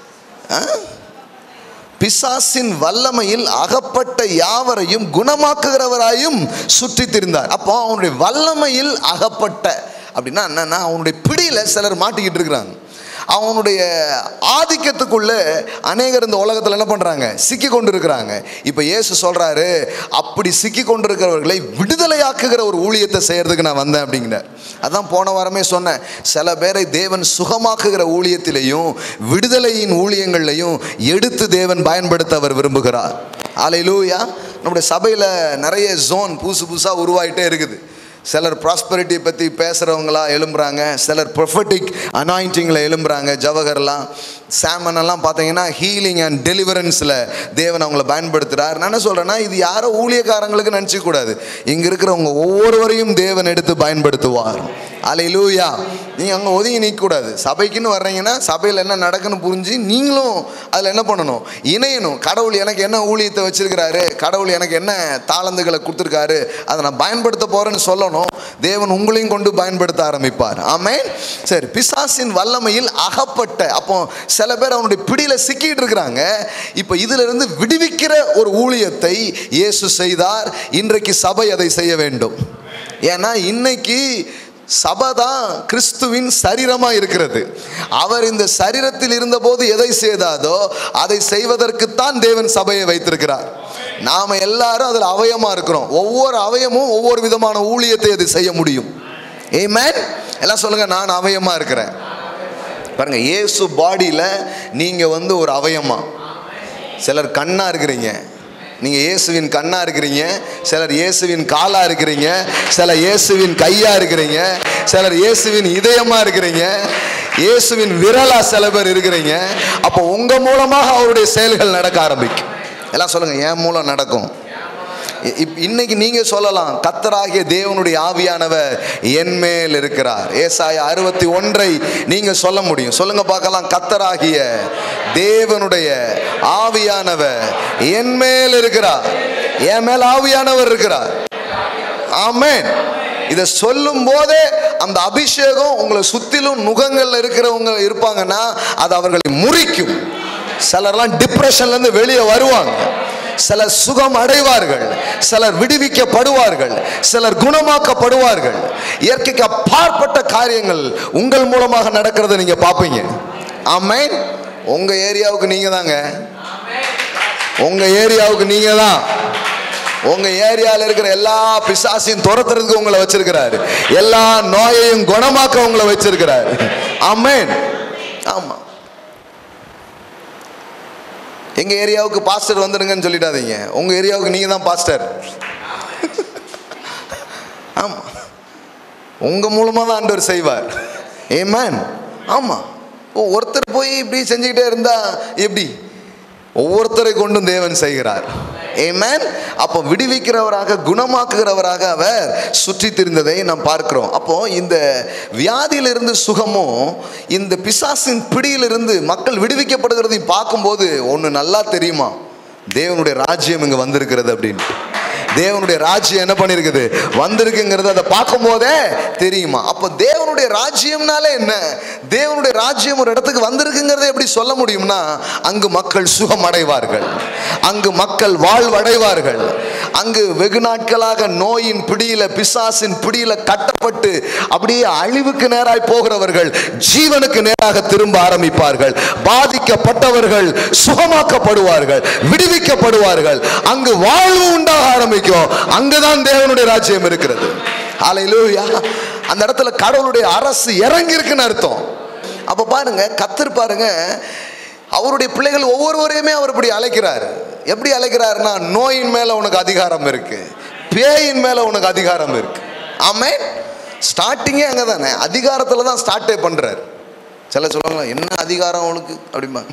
பிசாசின் வல்லமையில் அகப்பட்ட யாவரையும் குணமாக்குகிறவராயும் சுற்றி திரிந்தார். அப்போ அவனுடைய வல்லமையில் அகப்பட்ட அப்படின்னா என்னன்னா, அவனுடைய பிடியில் சிலர் மாட்டிக்கிட்டு இருக்கிறாங்க. அவனுடைய ஆதிக்கத்துக்குள்ள அநேகர் இந்த உலகத்தில் என்ன பண்றாங்க, சிக்கி கொண்டு இருக்கிறாங்க. இப்ப இயேசு சொல்றாரு, அப்படி சிக்கி கொண்டிருக்கிறவர்களை விடுதலையாக்குகிற ஒரு ஊழியத்தை செய்யறதுக்கு நான் வந்தேன் அப்படிங்கிறார். அதான் போன வாரமே சொன்னேன், சில பேரை தேவன் சுகமாக்குகிற ஊழியத்திலையும் விடுதலையின் ஊழியங்கள்லையும் எடுத்து தேவன் பயன்படுத்த அவர் விரும்புகிறார். அல்லேலூயா. நம்முடைய சபையில் நிறைய ஜோன் புதுசா உருவாயிட்டே இருக்குது. சிலர் ப்ராஸ்பரிட்டியை பற்றி பேசுகிறவங்களா எழும்புறாங்க, சிலர் ப்ரொஃபட்டிக் அனாயிண்டிங்கில் எழும்புறாங்க. ஜவஹர்லாம் சாமனெல்லாம் பார்த்தீங்கன்னா ஹீலிங் அண்ட் டெலிவரன்ஸில் தேவன் அவங்கள பயன்படுத்துகிறார். நான் என்ன சொல்கிறேன்னா, இது யாரோ ஊழியக்காரங்களுக்கு நினச்சிக்கூடாது, இங்கே இருக்கிறவங்க ஒவ்வொருவரையும் தேவன் எடுத்து பயன்படுத்துவார். அல்லேலூயா. நீங்கள் அங்கே ஒதுங்கி நிற்கக்கூடாது. சபைக்குன்னு வர்றீங்கன்னா சபையில் என்ன நடக்குன்னு புரிஞ்சு நீங்களும் அதில் என்ன பண்ணணும், இணையணும். கடவுள் எனக்கு என்ன ஊழியத்தை வச்சிருக்கிறாரு, கடவுள் எனக்கு என்ன தாளந்துகளை கொடுத்துருக்காரு, அதை நான் பயன்படுத்த போகிறேன்னு சொல்லணும். தேவன் உங்களையும் கொண்டு பயன்படுத்த ஆரம்பிப்பார். ஆமென். சரி, பிசாசின் வல்லமையில் அகப்பட்ட, அப்போ சில பேர் அவனுடைய பிடியில் சிக்கிட்டு இருக்கிறாங்க. இப்போ இதில் இருந்து விடுவிக்கிற ஒரு ஊழியத்தை இயேசு செய்தார். இன்றைக்கு சபை அதை செய்ய வேண்டும். ஏன்னா இன்னைக்கு சபை தான் கிறிஸ்துவின் சரீரமாக இருக்கிறது. அவர் இந்த சரீரத்தில் இருந்தபோது எதை செய்தாதோ அதை செய்வதற்குத்தான் தேவன் சபையை வைத்திருக்கிறார். நாம் எல்லாரும் அதில் அவயமாக இருக்கிறோம். ஒவ்வொரு அவயமும் ஒவ்வொரு விதமான ஊழியத்தை அது செய்ய முடியும். ஆமென். எல்லாம் சொல்லுங்க, நான் அவயமாக இருக்கிறேன். பாருங்க, இயேசு பாடியில் நீங்கள் ஒரு அவயமா. சிலர் கண்ணாக இருக்கிறீங்க, நீங்கள் இயேசுவின் கண்ணா இருக்கிறீங்க. சிலர் இயேசுவின் காலா இருக்கிறீங்க. சிலர் இயேசுவின் கையா இருக்கிறீங்க. சிலர் இயேசுவின் இதயமா இருக்கிறீங்க. இயேசுவின் விரலா சில பேர் இருக்கிறீங்க. அப்போ உங்க மூலமாக அவருடைய செயல்கள் நடக்க ஆரம்பிக்கும். எல்லாம் சொல்லுங்க, என் மூலம் நடக்கும். இன்னைக்கு நீங்க சொல்லலாம், கர்த்தராகிய தேவனுடைய ஆவியானவர் என் மேல் இருக்கிறார். ஏசாயா 61 நீங்க சொல்ல முடியும். சொல்லுங்க பார்க்கலாம், கர்த்தராகிய தேவனுடைய ஆவியானவர் என் மேல் இருக்கிறார். என் மேல் ஆவியானவர் இருக்கிறார். ஆமென். இதை சொல்லும் போதே அந்த அபிஷேகம் உங்களை சுத்திலும் நுகங்கள்ல இருக்கிறவங்க இருப்பாங்கன்னா அது அவர்களை முறிக்கும். சிலர்லாம் டிப்ரெஷன்ல இருந்து வெளியே வருவாங்க, சிலர் சுகம் அடைவார்கள், சிலர் விடுவிக்கப்படுவார்கள், சிலர் குணமாக்கப்படுவார்கள். இயற்கைக்கு அப்பாற்பட்ட காரியங்கள் உங்கள் மூலமாக நடக்கிறத நீங்க பார்ப்பீங்க. ஆமென். உங்க ஏரியாவுக்கு நீங்க தாங்க, உங்க ஏரியாவுக்கு நீங்க தான். உங்க ஏரியாவில் இருக்கிற எல்லா பிசாசையும் துரத்துறதுக்கு உங்களை வச்சிருக்கிறாரு. எல்லா நோயையும் குணமாக்க உங்களை வச்சிருக்கிறாரு. ஆமென். ஆமா. எங்க ஏரியாவுக்கு பாஸ்டர் வந்துடுங்கன்னு சொல்லிடாதீங்க, உங்க ஏரியாவுக்கு நீங்க தான் பாஸ்டர். ஆமா, உங்க மூலமா தான் ஆண்டவர் செய்வார். ஆமென். ஆமா. ஒருத்தர் போய் இப்படி செஞ்சுக்கிட்டே இருந்தா எப்படி? ஒவ்வொருத்தரை கொண்டும் தேவன் செய்கிறார். ஆமென். அப்போ விடுவிக்கிறவராக குணமாக்குகிறவராக அவர் சுற்றி திரிந்ததை நாம் பார்க்கிறோம். அப்போ இந்த வியாதியிலிருந்து சுகமும் இந்த பிசாசின் பிடியிலிருந்து மக்கள் விடுவிக்கப்படுகிறதையும் பார்க்கும்போது ஒன்று நல்லா தெரியுமா, தேவனுடைய ராஜ்யம் இங்கே வந்திருக்கிறது அப்படின்னு. தேவனுடைய ராஜ்யம் என்ன பண்ணிருக்குது, வந்திருக்குங்கிறது அதை பார்க்கும் போதே தெரியுமா. அப்ப தேவனுடைய ராஜ்யம்னாலே என்ன, தேவனுடைய ராஜ்யம் ஒரு இடத்துக்கு வந்திருக்குங்கிறத எப்படி சொல்ல முடியும்னா, அங்கு மக்கள் சுகம் அடைவார்கள், அங்கு மக்கள் வாழ்வடைவார்கள். அங்கு வெகு நாட்களாக நோயின் பிடியில பிசாசின் பிடியில கட்டப்பட்டு அப்படியே அழிவுக்கு நேராய் போகிறவர்கள் ஜீவனுக்கு நேராக திரும்ப ஆரம்பிப்பார்கள். பாதிக்கப்பட்டவர்கள் சுகமாக்கப்படுவார்கள், விடுவிக்கப்படுவார்கள். அங்கு வாழ்வு உண்டாக ஆரம்பிக்கும். அங்குதான் தேவனுடைய ராஜ்யம் இருக்கிறது. ஹல்லேலூயா. அந்த இடத்துல கடவுளுடைய அரசு இறங்கி இருக்குன்னு அர்த்தம். அப்ப பாருங்க, கர்த்தர் பாருங்க, அவருடைய பிள்ளைகள் ஒவ்வொருவரையுமே அவர் இப்படி அழைக்கிறார். எப்படி அழைக்கிறாருன்னா, நோயின் மேல உனக்கு அதிகாரம் இருக்கு, பேயின் மேல உனக்கு அதிகாரம் இருக்கு. ஆமென். ஸ்டார்டிங்கே அங்கே தானே, அதிகாரத்துல தான் ஸ்டார்டே பண்றாரு. சில சொல்லுவாங்க, என்ன அதிகாரம் உனக்கு அப்படிம்பாங்க.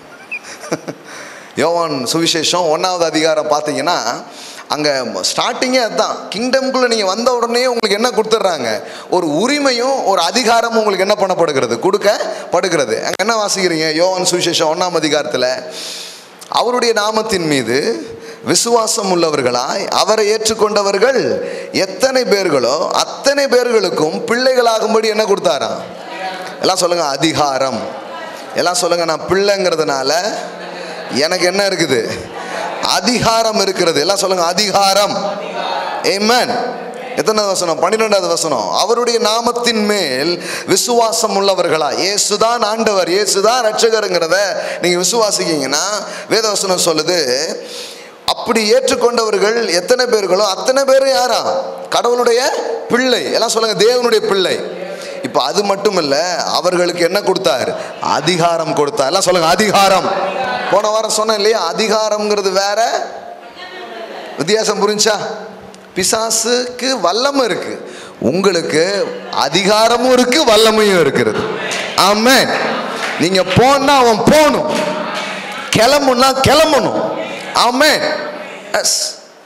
யோவான் சுவிசேஷம் 1வது அதிகாரம் பார்த்தீங்கன்னா அங்கே ஸ்டார்டிங்கே அதுதான். கிங்டம்குள்ளே நீங்கள் வந்த உடனே உங்களுக்கு என்ன கொடுத்துட்றாங்க, ஒரு உரிமையும் ஒரு அதிகாரமும் உங்களுக்கு என்ன பண்ணப்படுகிறது, கொடுக்கப்படுகிறது. அங்கே என்ன வாசிக்கிறீங்க, யோவான் சுவிசேஷம் 1ஆம் அதிகாரத்தில், அவருடைய நாமத்தின் மீது விசுவாசம் உள்ளவர்களாய் அவரை ஏற்றுக்கொண்டவர்கள் எத்தனை பேர்களோ அத்தனை பேர்களுக்கும் பிள்ளைகளாகும்படி என்ன கொடுத்தாராம். எல்லாம் சொல்லுங்க, அதிகாரம். எல்லாம் சொல்லுங்க, நான் பிள்ளைங்கிறதுனால எனக்கு என்ன இருக்குது, அதிகாரம் இருக்கிறது. எல்லாம் சொல்லுங்க, அதிகாரம். ஆமென். எத்தனாவது வசனம்? 12வது வசனம். அவருடைய நாமத்தின் மேல் விசுவாசம் உள்ளவர்களா, இயேசுதான் ஆண்டவர், இயேசுதான் ரட்சகருங்கிறத நீங்க விசுவாசிக்கீங்கன்னா வேதவசனம் சொல்லுது, அப்படி ஏற்றுக்கொண்டவர்கள் எத்தனை பேர்களோ அத்தனை பேரும் யாரா? கடவுளுடைய பிள்ளை. எல்லாம் சொல்லுங்க, தேவனுடைய பிள்ளை. இப்ப அது மட்டும் இல்ல, அவர்களுக்கு என்ன கொடுத்தார்? அதிகாரம் கொடுத்தார். எல்லாம் சொல்லுங்க, அதிகாரம். போன வாரம் சொன்னேன் இல்லையா, அதிகாரம்ங்கிறது வேற, வித்தியாசம் புரிஞ்சா? பிசாசுக்கு வல்லமை இருக்கு, உங்களுக்கு அதிகாரமும் இருக்கு, வல்லமையும் இருக்கிறது. ஆமென். நீங்க போனா அவன் போகணும், கிளம்புனா கிளம்பணும். ஆமென். எஸ்.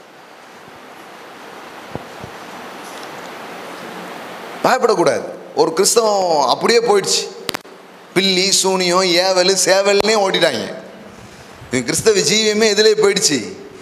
பயப்படக்கூடாது. ஒரு கிறிஸ்தவம் அப்படியே போயிடுச்சு, பில்லி சூனியம் ஏவல் சேவல்னே ஓட்டிட்டாங்க. கிறிஸ்தவ ஜீவியமே இதிலே போயிடுச்சு.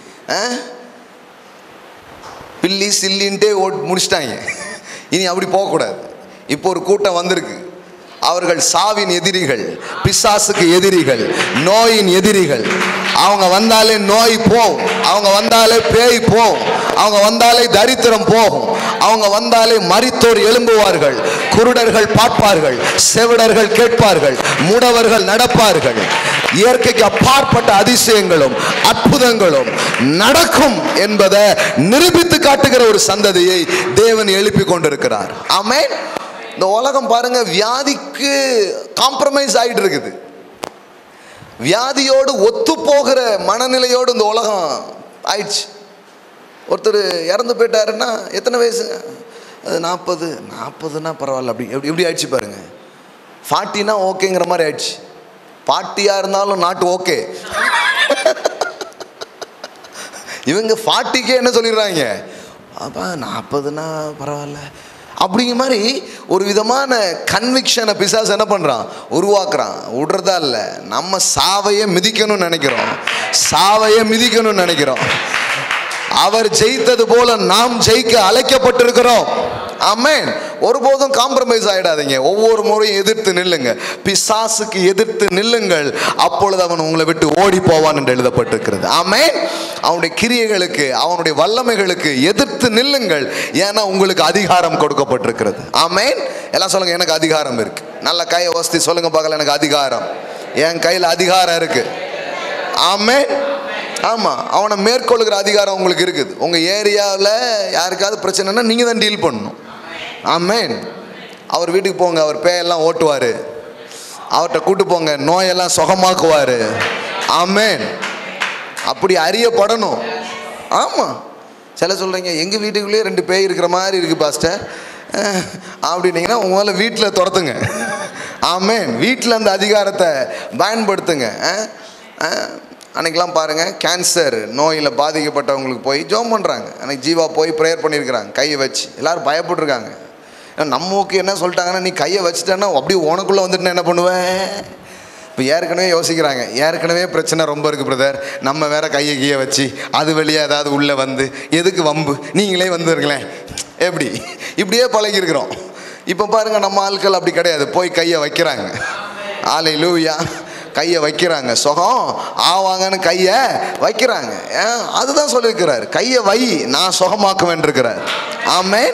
பில்லி சில்லின்ட்டே முடிச்சிட்டாங்க. இனி அப்படி போகக்கூடாது. இப்போ ஒரு கூட்டம் வந்திருக்கு, அவர்கள் சாவின் எதிரிகள், பிசாசுக்கு எதிரிகள், நோயின் எதிரிகள். அவங்க வந்தாலே நோய் போகும், அவங்க வந்தாலே பேய் போகும், அவங்க வந்தாலே தரித்திரம் போகும், அவங்க வந்தாலே மரித்தோர் எழும்புவார்கள், குருடர்கள் பார்ப்பார்கள், செவிடர்கள் கேட்பார்கள், முடவர்கள் நடப்பார்கள். இயற்கைக்கு அப்பாற்பட்ட அதிசயங்களும் அற்புதங்களும் நடக்கும் என்பதை நிரூபித்து காட்டுகிற ஒரு சந்ததியை தேவன் எழுப்பி கொண்டிருக்கிறார். ஆமென். இந்த உலகம் பாருங்க, வியாதிக்கு காம்ப்ரமைஸ் ஆகிட்டு இருக்குது. வியாதியோடு ஒத்து போகிற மனநிலையோடு இந்த உலகம் ஆயிடுச்சு. ஒருத்தர் இறந்து போயிட்டாருன்னா எத்தனை வயசு? அது 40 பரவாயில்ல, அப்படி எப்படி ஆயிடுச்சு பாருங்க. 40 ஓகேங்கிற மாதிரி ஆயிடுச்சு. பாட்டியாக இருந்தாலும் நாட்டு ஓகே. இவங்க 40க்கே என்ன சொல்லிடுறாங்க, அப்பா 40 பரவாயில்ல அப்படிங்கிற மாதிரி ஒரு விதமான கன்விக்ஷனை பிசாசு என்ன பண்ணுறான்? உருவாக்குறான். விடுறதா இல்லை, நம்ம சாவையை மிதிக்கணும்னு நினைக்கிறோம், சாவையை மிதிக்கணும்னு நினைக்கிறோம். அவர் ஜெயித்தது போல நாம் ஜெயிக்க அழைக்கப்பட்டிருக்கிறோம். ஆமென். ஒருபோதும் காம்ப்ரமைஸ் ஆகிடாதீங்க. ஒவ்வொரு முறையும் எதிர்த்து நில்லுங்க, பிசாசுக்கு எதிர்த்து நில்லுங்கள், அப்பொழுது அவன் உங்களை விட்டு ஓடி போவான் என்று எழுதப்பட்டிருக்கிறது. ஆமென். அவனுடைய கிரியைகளுக்கு, அவனுடைய வல்லமைகளுக்கு எதிர்த்து நில்லுங்கள், ஏன்னா உங்களுக்கு அதிகாரம் கொடுக்கப்பட்டிருக்கிறது. ஆமென். எல்லாம் சொல்லுங்க, எனக்கு அதிகாரம் இருக்கு. நல்ல கையை வசதி சொல்லுங்க பார்க்கல, எனக்கு அதிகாரம், என் கையில் அதிகாரம் இருக்கு. ஆமென். ஆமாம், அவனை மேற்கொள்கிற அதிகாரம் உங்களுக்கு இருக்குது. உங்கள் ஏரியாவில் யாருக்காவது பிரச்சனைனா நீங்கள் தான் டீல் பண்ணணும். ஆமென். அவர் வீட்டுக்கு போங்க, அவர் பேயெல்லாம் ஓட்டுவார். அவர்கிட்ட கூட்டு போங்க, நோயெல்லாம் சுகமாக்குவார். ஆமென். அப்படி அறியப்படணும். ஆமாம். சில சொல்கிறீங்க, எங்கள் வீட்டுக்குள்ளேயே 2 பேய் இருக்கிற மாதிரி இருக்குது பாஸ்டர் அப்படின்னீங்கன்னா உங்களால வீட்டில் துரத்துங்க. ஆமென். வீட்டில் அந்த அதிகாரத்தை பயன்படுத்துங்க. அன்றைக்கெலாம் பாருங்கள், கேன்சர் நோயில் பாதிக்கப்பட்டவங்களுக்கு போய் ஜோம் பண்ணுறாங்க. அன்றைக்கி ஜீவா போய் ப்ரேயர் பண்ணியிருக்கிறாங்க கையை வச்சு. எல்லோரும் பயப்பட்டுருக்காங்க. நமக்கு என்ன சொல்லிட்டாங்கன்னா, நீ கையை வச்சுட்டேன்னா அப்படியே உனக்குள்ளே வந்துட்டுனா என்ன பண்ணுவேன்? இப்போ ஏற்கனவே யோசிக்கிறாங்க, ஏற்கனவே பிரச்சனை ரொம்ப இருக்குது பிரதர், நம்ம வேற கையை கீயை வச்சு அது வெளியே ஏதாவது உள்ளே வந்து எதுக்கு வம்பு, நீங்களே வந்துருங்களேன். எப்படி இப்படியே பழகிருக்கிறோம். இப்போ பாருங்கள், நம்ம ஆட்கள் அப்படி கிடையாது, போய் கையை வைக்கிறாங்க. அல்லேலூயா. கையை வைக்கிறாங்க, சுகம் ஆவாங்கன்னு கையை வைக்கிறாங்க. அதுதான் சொல்லியிருக்கிறார், கையை வை நான் சுகமாக்குவேன் இருக்கிறார். ஆமென்.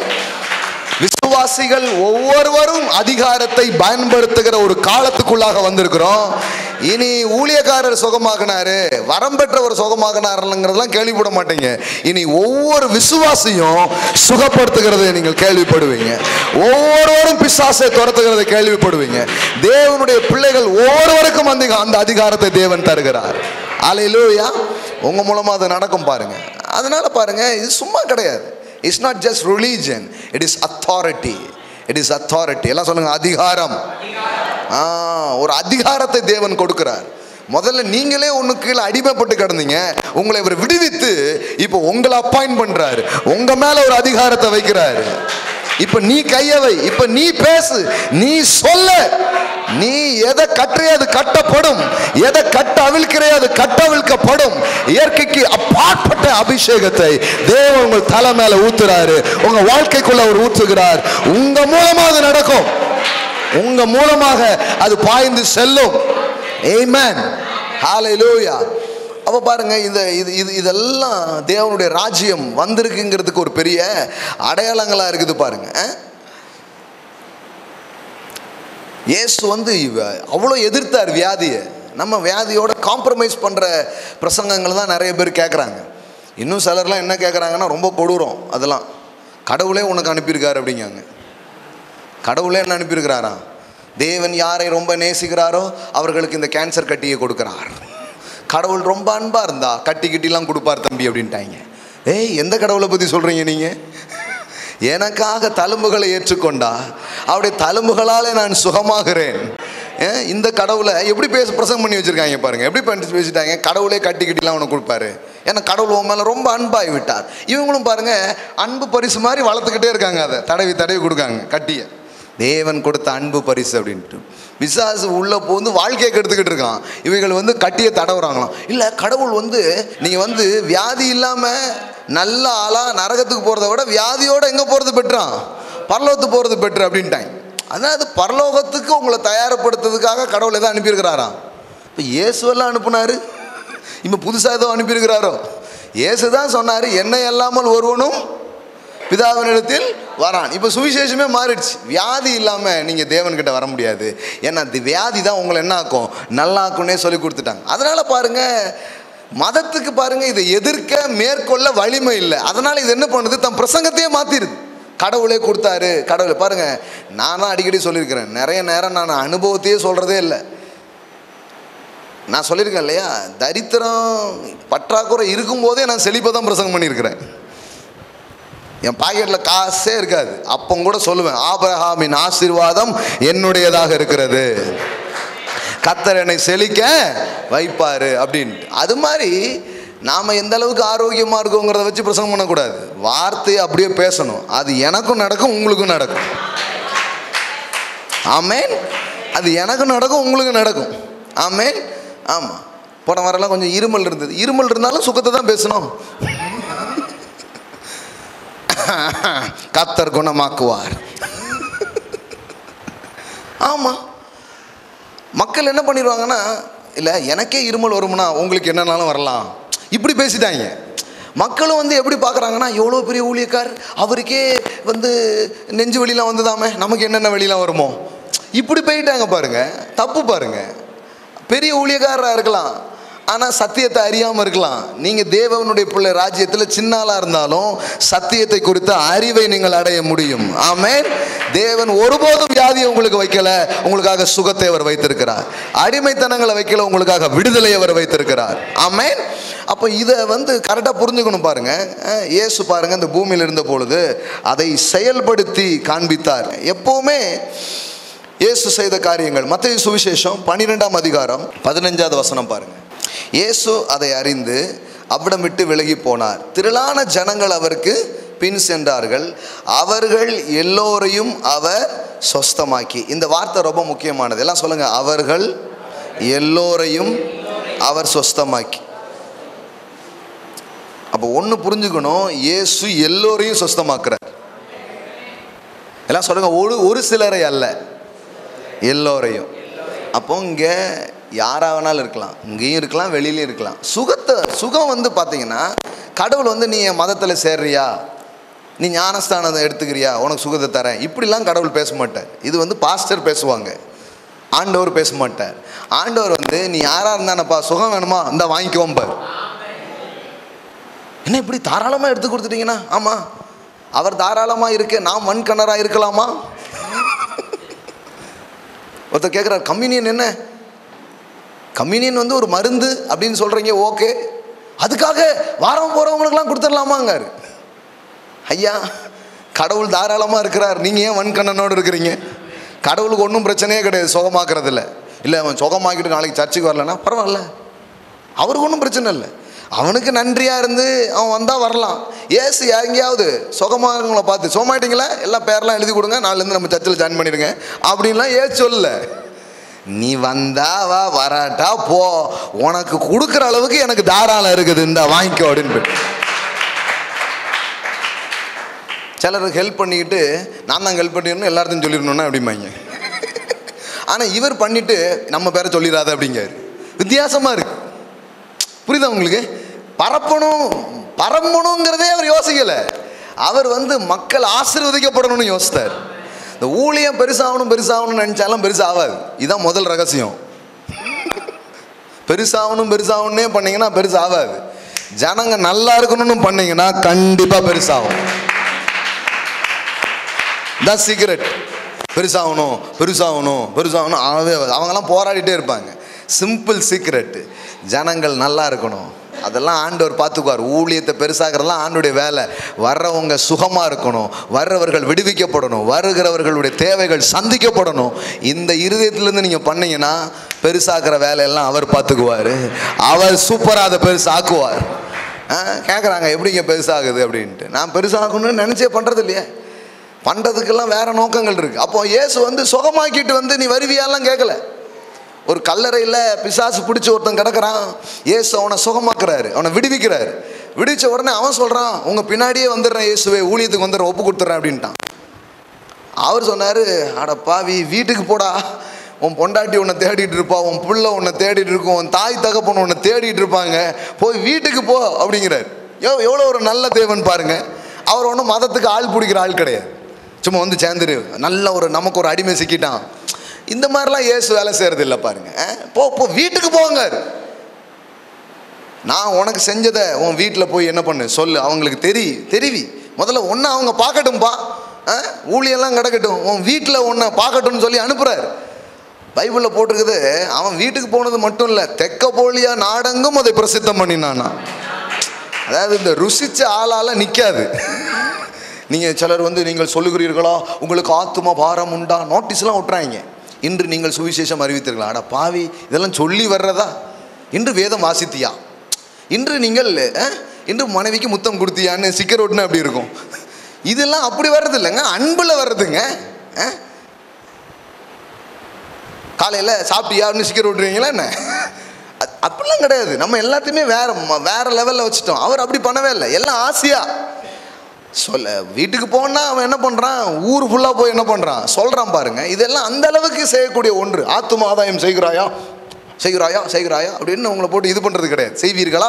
விசுவாசிகள் ஒவ்வொருவரும் அதிகாரத்தை பயன்படுத்துகிற ஒரு காலத்துக்குள்ளாக வந்திருக்கிறோம். இனி ஊழியக்காரர் சுகமாகினாரு, வரம் பெற்றவர் சுகமாகினாருங்கிறதெல்லாம் கேள்விப்பட மாட்டீங்க. இனி ஒவ்வொரு விசுவாசியும் சுகப்படுத்துகிறதை நீங்கள் கேள்விப்படுவீங்க. ஒவ்வொருவரும் பிசாசை துரத்துகிறதை கேள்விப்படுவீங்க. தேவனுடைய பிள்ளைகள் ஒவ்வொருவருக்கும் அந்த அதிகாரத்தை தேவன் தருகிறார். அல்லேலூயா. உங்க மூலமா அது நடக்கும் பாருங்க. அதனால பாருங்க, இது சும்மா கிடையாது. It's not just religion, it is authority. It is authority. எல்லாம் சொல்லுங்க, அதிகாரம். ஒரு அதிகாரத்தை தேவன் கொடுக்கிறார். முதல்ல நீங்களே ஒன்றுக்கு கீழே அடிமைப்பட்டு கிடந்தீங்க, உங்களை இவர் விடுவித்து இப்போ உங்களை அப்பாயிண்ட் பண்றாரு, உங்க மேல ஒரு அதிகாரத்தை வைக்கிறாரு. இப்ப நீ கையவை, இப்ப நீ பேசு, நீ சொல்ல, நீ எதை கட்டுறே அது கட்டப்படும், எதை கட்ட அவிழ்க்கிறே அது கட்டவிழ்க்கப்படும். இயற்கைக்கு அப்பாற்பட்ட அபிஷேகத்தை தேவன் உங்கள் தலை மேல ஊத்துறாரு, உங்க வாழ்க்கைக்குள்ள அவர் ஊற்றுகிறார். உங்க மூலமாக அது நடக்கும், உங்க மூலமாக அது பாய்ந்து செல்லும். ஆமென். ஹல்லேலூயா. அப்போ பாருங்க, இதெல்லாம் தேவனுடைய ராஜ்யம் வந்திருக்குங்கிறதுக்கு ஒரு பெரிய அடையாளங்களா இருக்குது பாருங்க. இயேசு அவ்வளோ எதிர்த்தார் வியாதியை. நம்ம வியாதியோட காம்ப்ரமைஸ் பண்ணுற பிரசங்கங்கள் தான் நிறைய பேர் கேட்குறாங்க. இன்னும் சிலர்லாம் என்ன கேட்குறாங்கன்னா, ரொம்ப கொடூரம். அதெல்லாம் கடவுளே உனக்கு அனுப்பியிருக்காரு அப்படிங்காங்க. கடவுளே என்ன அனுப்பியிருக்கிறாரா? தேவன் யாரை ரொம்ப நேசிக்கிறாரோ அவர்களுக்கு இந்த கேன்சர் கட்டியை கொடுக்குறார். கடவுள் ரொம்ப அன்பாக இருந்தா கட்டிலாம் கொடுப்பார் தம்பி அப்படின்ட்டாங்க. எந்த கடவுளை பற்றி சொல்கிறீங்க நீங்கள்? எனக்காக தழும்புகளை ஏற்றுக்கொண்டா அவருடைய தழும்புகளாலே நான் சுகமாகிறேன். இந்த கடவுளை எப்படி பிரசங்கம் பண்ணி வச்சுருக்காங்க பாருங்கள். எப்படி பேசிட்டாங்க, கடவுளே கட்டிலாம் உனக்கு கொடுப்பாரு. ஏன்னா கடவுள் உன் மேலே ரொம்ப அன்பாகி விட்டார். இவங்களும் பாருங்கள், அன்பு பரிசு மாதிரி வளர்த்துக்கிட்டே இருக்காங்க. அதை தடவி கொடுக்காங்க கட்டியை. தேவன் கொடுத்த அன்பு பரிசு அப்படின்ட்டு பிசாசு உள்ளே போந்து வாழ்க்கையை கெடுத்துக்கிட்டு இருக்கான். இவைகள் கட்டியை தடவுறாங்களாம். இல்லை, கடவுள் நீங்கள் வியாதி இல்லாமல் நல்ல ஆளாக நரகத்துக்கு போகிறத விட வியாதியோடு எங்கே போகிறது பெற்றான்? பரலோகத்துக்கு போகிறது பெற்று அப்படின்ட்டாங்க. அதாவது பரலோகத்துக்கு உங்களை தயார்படுத்துறதுக்காக கடவுள் எதாவது அனுப்பியிருக்கிறாராம். இப்போ இயேசுவெல்லாம் அனுப்புனார், இப்போ புதுசாக ஏதோ அனுப்பியிருக்கிறாரோ? இயேசு தான் சொன்னார், என்னை அல்லாமல் ஒருவனும் பிதாவினிடத்தில் வரான். இப்போ சுவிசேஷமே மாறிடுச்சு. வியாதி இல்லாமல் நீங்கள் தேவன்கிட்ட வர முடியாது. ஏன்னா அந்த வியாதி தான் உங்களை என்ன ஆக்கும், நல்லாக்குன்னே சொல்லி கொடுத்துட்டாங்க. அதனால் பாருங்கள், மதத்துக்கு பாருங்கள், இதை எதிர்க்க மேற்கொள்ள வலிமை இல்லை. அதனால் இது என்ன பண்ணுது, தன் பிரசங்கத்தையே மாற்றிடுது. கடவுளே கொடுத்தாரு, கடவுளை பாருங்கள். நான் தான் அடிக்கடி சொல்லியிருக்கிறேன், நிறைய நேரம் நான் அனுபவத்தையே சொல்கிறதே இல்லை. நான் சொல்லியிருக்கேன் இல்லையா, தரித்திரம் பற்றாக்குறை இருக்கும்போதே நான் செழிப்பை தான் பிரசங்கம் பண்ணியிருக்கிறேன். என் பாக்கெட்டில் காசே இருக்காது, அப்போ கூட சொல்லுவேன், ஆபிரகாமின் ஆசீர்வாதம் என்னுடையதாக இருக்கிறது, கர்த்தர் என்னை செழிக்க வைப்பார் அப்படின்ட்டு. அது மாதிரி நாம் எந்த அளவுக்கு ஆரோக்கியமாக இருக்கோங்கிறத வச்சு பிரசங்கம் பண்ணக்கூடாது. வார்த்தையை அப்படியே பேசணும். அது எனக்கும் நடக்கும், உங்களுக்கும் நடக்கும். ஆமேன். அது எனக்கும் நடக்கும், உங்களுக்கும் நடக்கும். ஆமேன். ஆமாம். போன வாரெல்லாம் கொஞ்சம் இருமல் இருந்தது. இருமல் இருந்தாலும் சுகத்தை தான் பேசணும். கர்த்தர் குணமாக்குவார். ஆமாம். மக்கள் என்ன பண்ணிடுவாங்கன்னா, இல்லை எனக்கே இருமல் வரும்னா உங்களுக்கு என்னன்னாலும் வரலாம், இப்படி பேசிட்டாங்க. மக்களும் எப்படி பார்க்குறாங்கன்னா, எவ்வளோ பெரிய ஊழியக்கார், அவருக்கே நெஞ்சு வலிலாம் வந்ததாமே, நமக்கு என்னென்ன வழிலாம் வருமோ, இப்படி போயிட்டாங்க பாருங்க. தப்பு பாருங்க. பெரிய ஊழியக்காரராக இருக்கலாம், ஆனால் சத்தியத்தை அறியாமல் இருக்கலாம். நீங்கள் தேவனுடைய பிள்ளை ராஜ்யத்தில் சின்னாலாக இருந்தாலும் சத்தியத்தை குறித்த அறிவை நீங்கள் அடைய முடியும். ஆமென். தேவன் ஒருபோதும் வியாதியை உங்களுக்கு வைக்கல, உங்களுக்காக சுகத்தை அவர் வைத்திருக்கிறார். அடிமைத்தனங்களை வைக்கல, உங்களுக்காக விடுதலை அவர் வைத்திருக்கிறார். ஆமென். அப்போ இதை கரெக்டாக புரிஞ்சுக்கணும் பாருங்க. இயேசு பாருங்க, இந்த பூமியில் இருந்த பொழுது அதை செயல்படுத்தி காண்பித்தார். எப்போவுமே இயேசு செய்த காரியங்கள். மத்தேயு சுவிசேஷம் 12ஆம் அதிகாரம் 15வது வசனம் பாருங்க. இயேசு அதை அறிந்து அவ்விடம் விட்டு விலகி போனார். திரளான ஜனங்கள் அவருக்கு பின் சென்றார்கள். அவர்கள் எல்லோரையும் அவர் சொஸ்தமாக்கி. இந்த வார்த்தை ரொம்ப முக்கியமானது. எல்லாம் சொல்லுங்க, அவர்கள் எல்லோரையும் அவர் சொஸ்தமாக்கி. அப்போ ஒன்று புரிஞ்சுக்கணும், இயேசு எல்லோரையும் சொஸ்தமாக்குறார். எல்லாம் சொல்லுங்க, ஒரு சிலரை அல்ல, எல்லோரையும். அப்போ இங்கே யாராக வேணாலும் இருக்கலாம், இங்கேயும் இருக்கலாம், வெளியிலையும் இருக்கலாம். சுகம் பார்த்தீங்கன்னா, கடவுள் நீ என் மதத்தில் சேர்றியா, நீ ஞானஸ்தானத்தை எடுத்துக்கிறியா, உனக்கு சுகத்தை தரேன், இப்படிலாம் கடவுள் பேச மாட்டார். இது பாஸ்டர் பேசுவாங்க, ஆண்டவர் பேச மாட்டார். ஆண்டவர் நீ யாராக இருந்தானப்பா, சுகம் வேணுமா, இந்த வாங்கிக்கோம்பார். என்ன இப்படி தாராளமாக எடுத்து கொடுத்துட்டீங்கன்னா? ஆமாம், அவர் தாராளமாக இருக்க, நாம் மண்கணராக இருக்கலாமா? ஒருத்தர் கேட்குறார், கம்யூனியன் என்ன? கம்யூனியன் ஒரு மருந்து அப்படின்னு சொல்கிறீங்க, ஓகே, அதுக்காக வாரம் போகிறவங்களுக்கெல்லாம் கொடுத்துடலாமாங்காரு. ஐயா, கடவுள் தாராளமாக இருக்கிறார், நீங்கள் ஏன் வன்கண்ணனோடு இருக்கிறீங்க? கடவுளுக்கு ஒன்றும் பிரச்சனையே கிடையாது சுகமாக்குறது இல்லை. இல்லை, அவன் சுகமாக்கிட்டு நாளைக்கு சர்ச்சுக்கு வரலன்னா பரவாயில்ல, அவருக்கு ஒன்றும் பிரச்சனை இல்லை. அவனுக்கு நன்றியாக இருந்து அவன் வந்தால் வரலாம். ஏசு எங்கேயாவது சுகமாகவங்களை பார்த்து சுகமாயிட்டீங்களா, எல்லாம் பேரெலாம் எழுதி கொடுங்க, நாளிலேருந்து நம்ம சர்ச்சில் ஜாயின் பண்ணிடுங்க அப்படின்லாம் ஏசு சொல்லல. நீ வந்தா வா, வராட்டா போ, உனக்கு கொடுக்குற அளவுக்கு எனக்கு தாராளம் இருக்குது, இந்த வாங்கிக்கோ அப்படின்னு. சிலருக்கு ஹெல்ப் பண்ணிக்கிட்டு நான் தான் ஹெல்ப் பண்ணிடணும், எல்லாத்தையும் சொல்லிடணும்னா அப்படிம்பாங்க. ஆனால் இவர் பண்ணிட்டு நம்ம பேரை சொல்லிடாத அப்படிங்காரு. வித்தியாசமாக இருக்கு. புரியுதா உங்களுக்கு? பரப்பணுங்கிறதே அவர் யோசிக்கலை. அவர் மக்கள் ஆசீர்வதிக்கப்படணும்னு யோசித்தார். இந்த ஊழியம் பெருசாகணும்னு நினைச்சாலும் பெருசாகாது. இதுதான் முதல் ரகசியம். பெருசாகணும்னே பண்ணீங்கன்னா பெருசாகாது. ஜனங்க நல்லா இருக்கணும்னு பண்ணீங்கன்னா கண்டிப்பா பெருசாகும். தான் சீக்ரெட். பெருசாகணும் அவங்கெல்லாம் போராடிட்டே இருப்பாங்க. சிம்பிள் சீக்ரெட், ஜனங்கள் நல்லா இருக்கணும். அதெல்லாம் ஆண்டவர் பார்த்துக்குவார். ஊழியத்தை பெருசாகிறதெல்லாம் ஆண்டோடைய வேலை. வர்றவங்க சுகமாக இருக்கணும், வர்றவர்கள் விடுவிக்கப்படணும், வருகிறவர்களுடைய தேவைகள் சந்திக்கப்படணும். இந்த இருதயத்திலேருந்து நீங்கள் பண்ணீங்கன்னா பெருசாகிற வேலையெல்லாம் அவர் பார்த்துக்குவார். அவர் சூப்பராக அதை பெருசாக்குவார். கேட்குறாங்க எப்படிங்க பெருசாகுது அப்படின்ட்டு. நான் பெருசாகணும்னு நினச்சே பண்ணுறது இல்லையே. பண்ணுறதுக்கெல்லாம் வேறு நோக்கங்கள் இருக்குது. அப்போ இயேசு சுகமாக்கிட்டு நீ வருவியாலாம் கேட்கல. ஒரு கல்லறையில் பிசாசு பிடிச்சி ஒருத்தன் கிடக்கிறான். இயேசு அவனை சுகமாக்குறாரு, அவனை விடுவிக்கிறாரு. விடுவிச்ச உடனே அவன் சொல்கிறான், உங்கள் பின்னாடியே வந்துடுறேன் இயேசுவே, ஊழியத்துக்கு வந்துடுறேன், ஒப்பு கொடுத்துட்றேன் அப்படின்ட்டான். அவர் சொன்னார், அட பாவி, வீட்டுக்கு போடா. உன் பொண்டாட்டி உன்னை தேடிட்டு இருப்பா, உன் பிள்ளை உன்னை தேடிட்டு இருக்கும், உன் தாய் தகப்பன் உன்னை தேடிட்டு இருப்பாங்க, போய் வீட்டுக்கு போ அப்படிங்கிறார். எவ்வளோ ஒரு நல்ல தேவன் பாருங்க. அவர் ஒன்றும் மதத்துக்கு ஆள் பிடிக்கிற ஆள் கிடையாது. சும்மா சேர்ந்துரு, நல்ல நமக்கு ஒரு அடிமை சிக்கிட்டான், இந்த மாதிரிலாம் இயேசு வேலை செய்யறது இல்லை பாருங்க. போ வீட்டுக்கு போங்க. நான் உனக்கு செஞ்சதை உன் வீட்டில் போய் என்ன பண்ணு சொல்லு, அவங்களுக்கு தெரிவி. முதல்ல ஒன்று அவங்க பார்க்கட்டும்பா, ஊழியெல்லாம் கிடக்கட்டும், உன் வீட்டில் ஒன்றை பார்க்கட்டும்னு சொல்லி அனுப்புறாரு. பைபிளில் போட்டிருக்குது, அவன் வீட்டுக்கு போனது மட்டும் இல்லை, தெக்க போலியா நாடெங்கும் அதை பிரசித்தம் பண்ணினானா. அதாவது இந்த ருசிச்ச ஆளால் நிற்காது. நீங்கள் சிலர் நீங்கள் சொல்லுகிறீர்களா, உங்களுக்கு ஆத்தும பாரம் உண்டா, நோட்டீஸ்லாம் விட்டுறாங்க. இன்று நீங்கள் சுவிசேஷம் அறிவித்தீர்களா, அட பாவி, இதெல்லாம் சொல்லி வர்றதா? இன்று வேதம் வாசித்தியா? இன்று நீங்கள் இன்று மனைவிக்கு முத்தம் கொடுத்தியான்னு சிக்கர் ஓட்டுன்னு அப்படி இருக்கும். இதெல்லாம் அப்படி வர்றது இல்லைங்க, அன்பில் வர்றதுங்க. காலையில் சாப்பிட்டியான்னு சிக்கர் ஓட்டுறீங்களா என்ன? அப்படிலாம் கிடையாது. நம்ம எல்லாத்தையுமே வேற லெவலில் வச்சுட்டோம். அவர் அப்படி பண்ணவே இல்லை. எல்லாம் ஆசையா சொல்ல. வீட்டுக்கு போனால் அவன் என்ன பண்ணுறான், ஊர் ஃபுல்லாக போய் என்ன பண்ணுறான் சொல்கிறான் பாருங்க. இதெல்லாம் அந்த அளவுக்கு செய்யக்கூடிய ஒன்று. ஆத்தும ஆதாயம் செய்கிறாயா அப்படின்னு உங்களை போட்டு இது பண்ணுறது கிடையாது. செய்வீர்களா?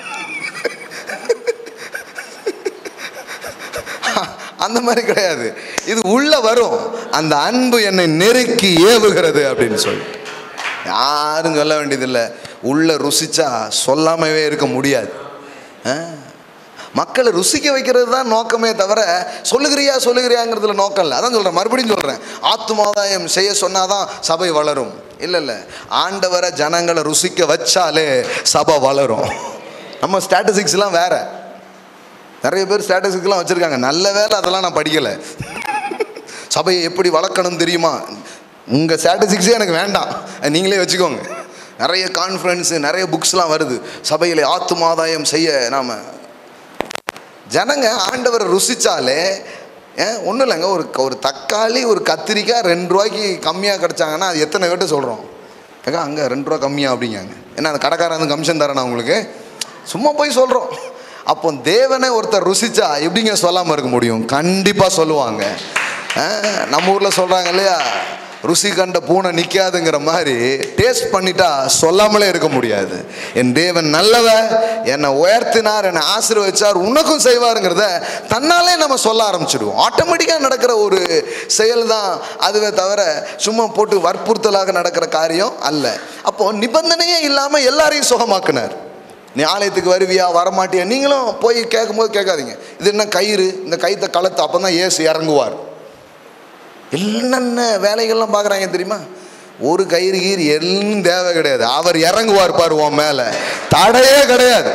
அந்த மாதிரி கிடையாது. இது உள்ள வரும். அந்த அன்பு என்னை நெருக்கி ஏவுகிறது அப்படின்னு சொல்லிட்டு யாரும் சொல்ல வேண்டியதில்லை. உள்ள ருசிச்சா சொல்லாமவே இருக்க முடியாது. மக்களை ருசிக்க வைக்கிறது தான் நோக்கமே தவிர சொல்லுகிறியாங்கிறதுல நோக்கம் இல்லை. அதான் சொல்கிறேன், மறுபடியும் சொல்கிறேன், ஆத்துமாதாயம் செய்ய சொன்னாதான் சபை வளரும். இல்லை, ஆண்டவரை ஜனங்களை ருசிக்க வச்சாலே சபை வளரும். நம்ம ஸ்டாட்டிஸ்டிக்ஸ்லாம் வேற. நிறைய பேர் ஸ்டாட்டிஸ்டிக்ஸ்லாம் வச்சுருக்காங்க. நல்ல வேலை அதெல்லாம் நான் படிக்கலை. சபையை எப்படி வளர்க்கணும் தெரியுமா? உங்கள் ஸ்டாட்டிஸ்டிக்ஸே எனக்கு வேண்டாம், நீங்களே வச்சுக்கோங்க. நிறைய கான்ஃபரன்ஸு, நிறைய புக்ஸ்லாம் வருது. சபையில் ஆத்துமாதாயம் செய்ய நாம் ஜனங்க ஆண்டவரை ருசித்தாலே ஒன்றும் இல்லைங்க. ஒரு தக்காளி ஒரு கத்திரிக்காய் 2 ரூபாய்க்கு கம்மியாக கிடச்சாங்கன்னா அது எத்தனை பேர்ட்ட சொல்கிறோம், ஏக்கா அங்கே 2 ரூபா கம்மியாக அப்படிங்காங்க. ஏன்னா அந்த கடைக்காரன் கமிஷன் தரேன் உங்களுக்கு, சும்மா போய் சொல்கிறோம். அப்போ தேவனை ஒருத்தர் ருசிச்சா எப்படிங்க சொல்லாமல் இருக்க முடியும்? கண்டிப்பாக சொல்லுவாங்க. நம்ம ஊரில் சொல்கிறாங்க இல்லையா, ருசி கண்ட பூனை நிற்காதுங்கிற மாதிரி டேஸ்ட் பண்ணிட்டா சொல்லாமலே இருக்க முடியாது. என் தேவன் நல்லவர், என்னை உயர்த்தினார், என்னை ஆசீர்வதிச்சார், உனக்கும் செய்வாருங்கிறத தன்னாலே நம்ம சொல்ல ஆரம்பிச்சிடுவோம். ஆட்டோமேட்டிக்காக நடக்கிற ஒரு செயல் தான் அதுவே தவிர சும்மா போட்டு வற்புறுத்தலாக நடக்கிற காரியம் அல்ல. அப்போது நிபந்தனையே இல்லாமல் எல்லாரையும் சுகமாக்குனார். நீ ஆலயத்துக்கு வருவியா வரமாட்டியா, நீங்களும் போய் கேட்கும்போது கேட்காதீங்க, இது என்ன கயிறு, இந்த கயிற்றை கலத்து, அப்போ தான் இயேசு இறங்குவார். என்னென்ன வேலைகள்லாம் பார்க்குறாங்க தெரியுமா? ஒரு கயிறு எல்லாம் தேவை கிடையாது, அவர் இறங்குவார் பாரு உன் மேலே, தடையே கிடையாது.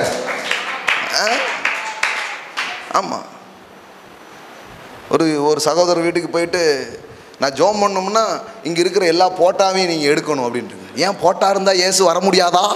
ஆமாம், ஒரு சகோதரர் வீட்டுக்கு போயிட்டு, நான் ஜோம் பண்ணோம்னா இங்கே இருக்கிற எல்லா போட்டாவையும் நீங்கள் எடுக்கணும் அப்படின்ட்டு. ஏன் போட்டா இருந்தால் இயேசு வர முடியாதா?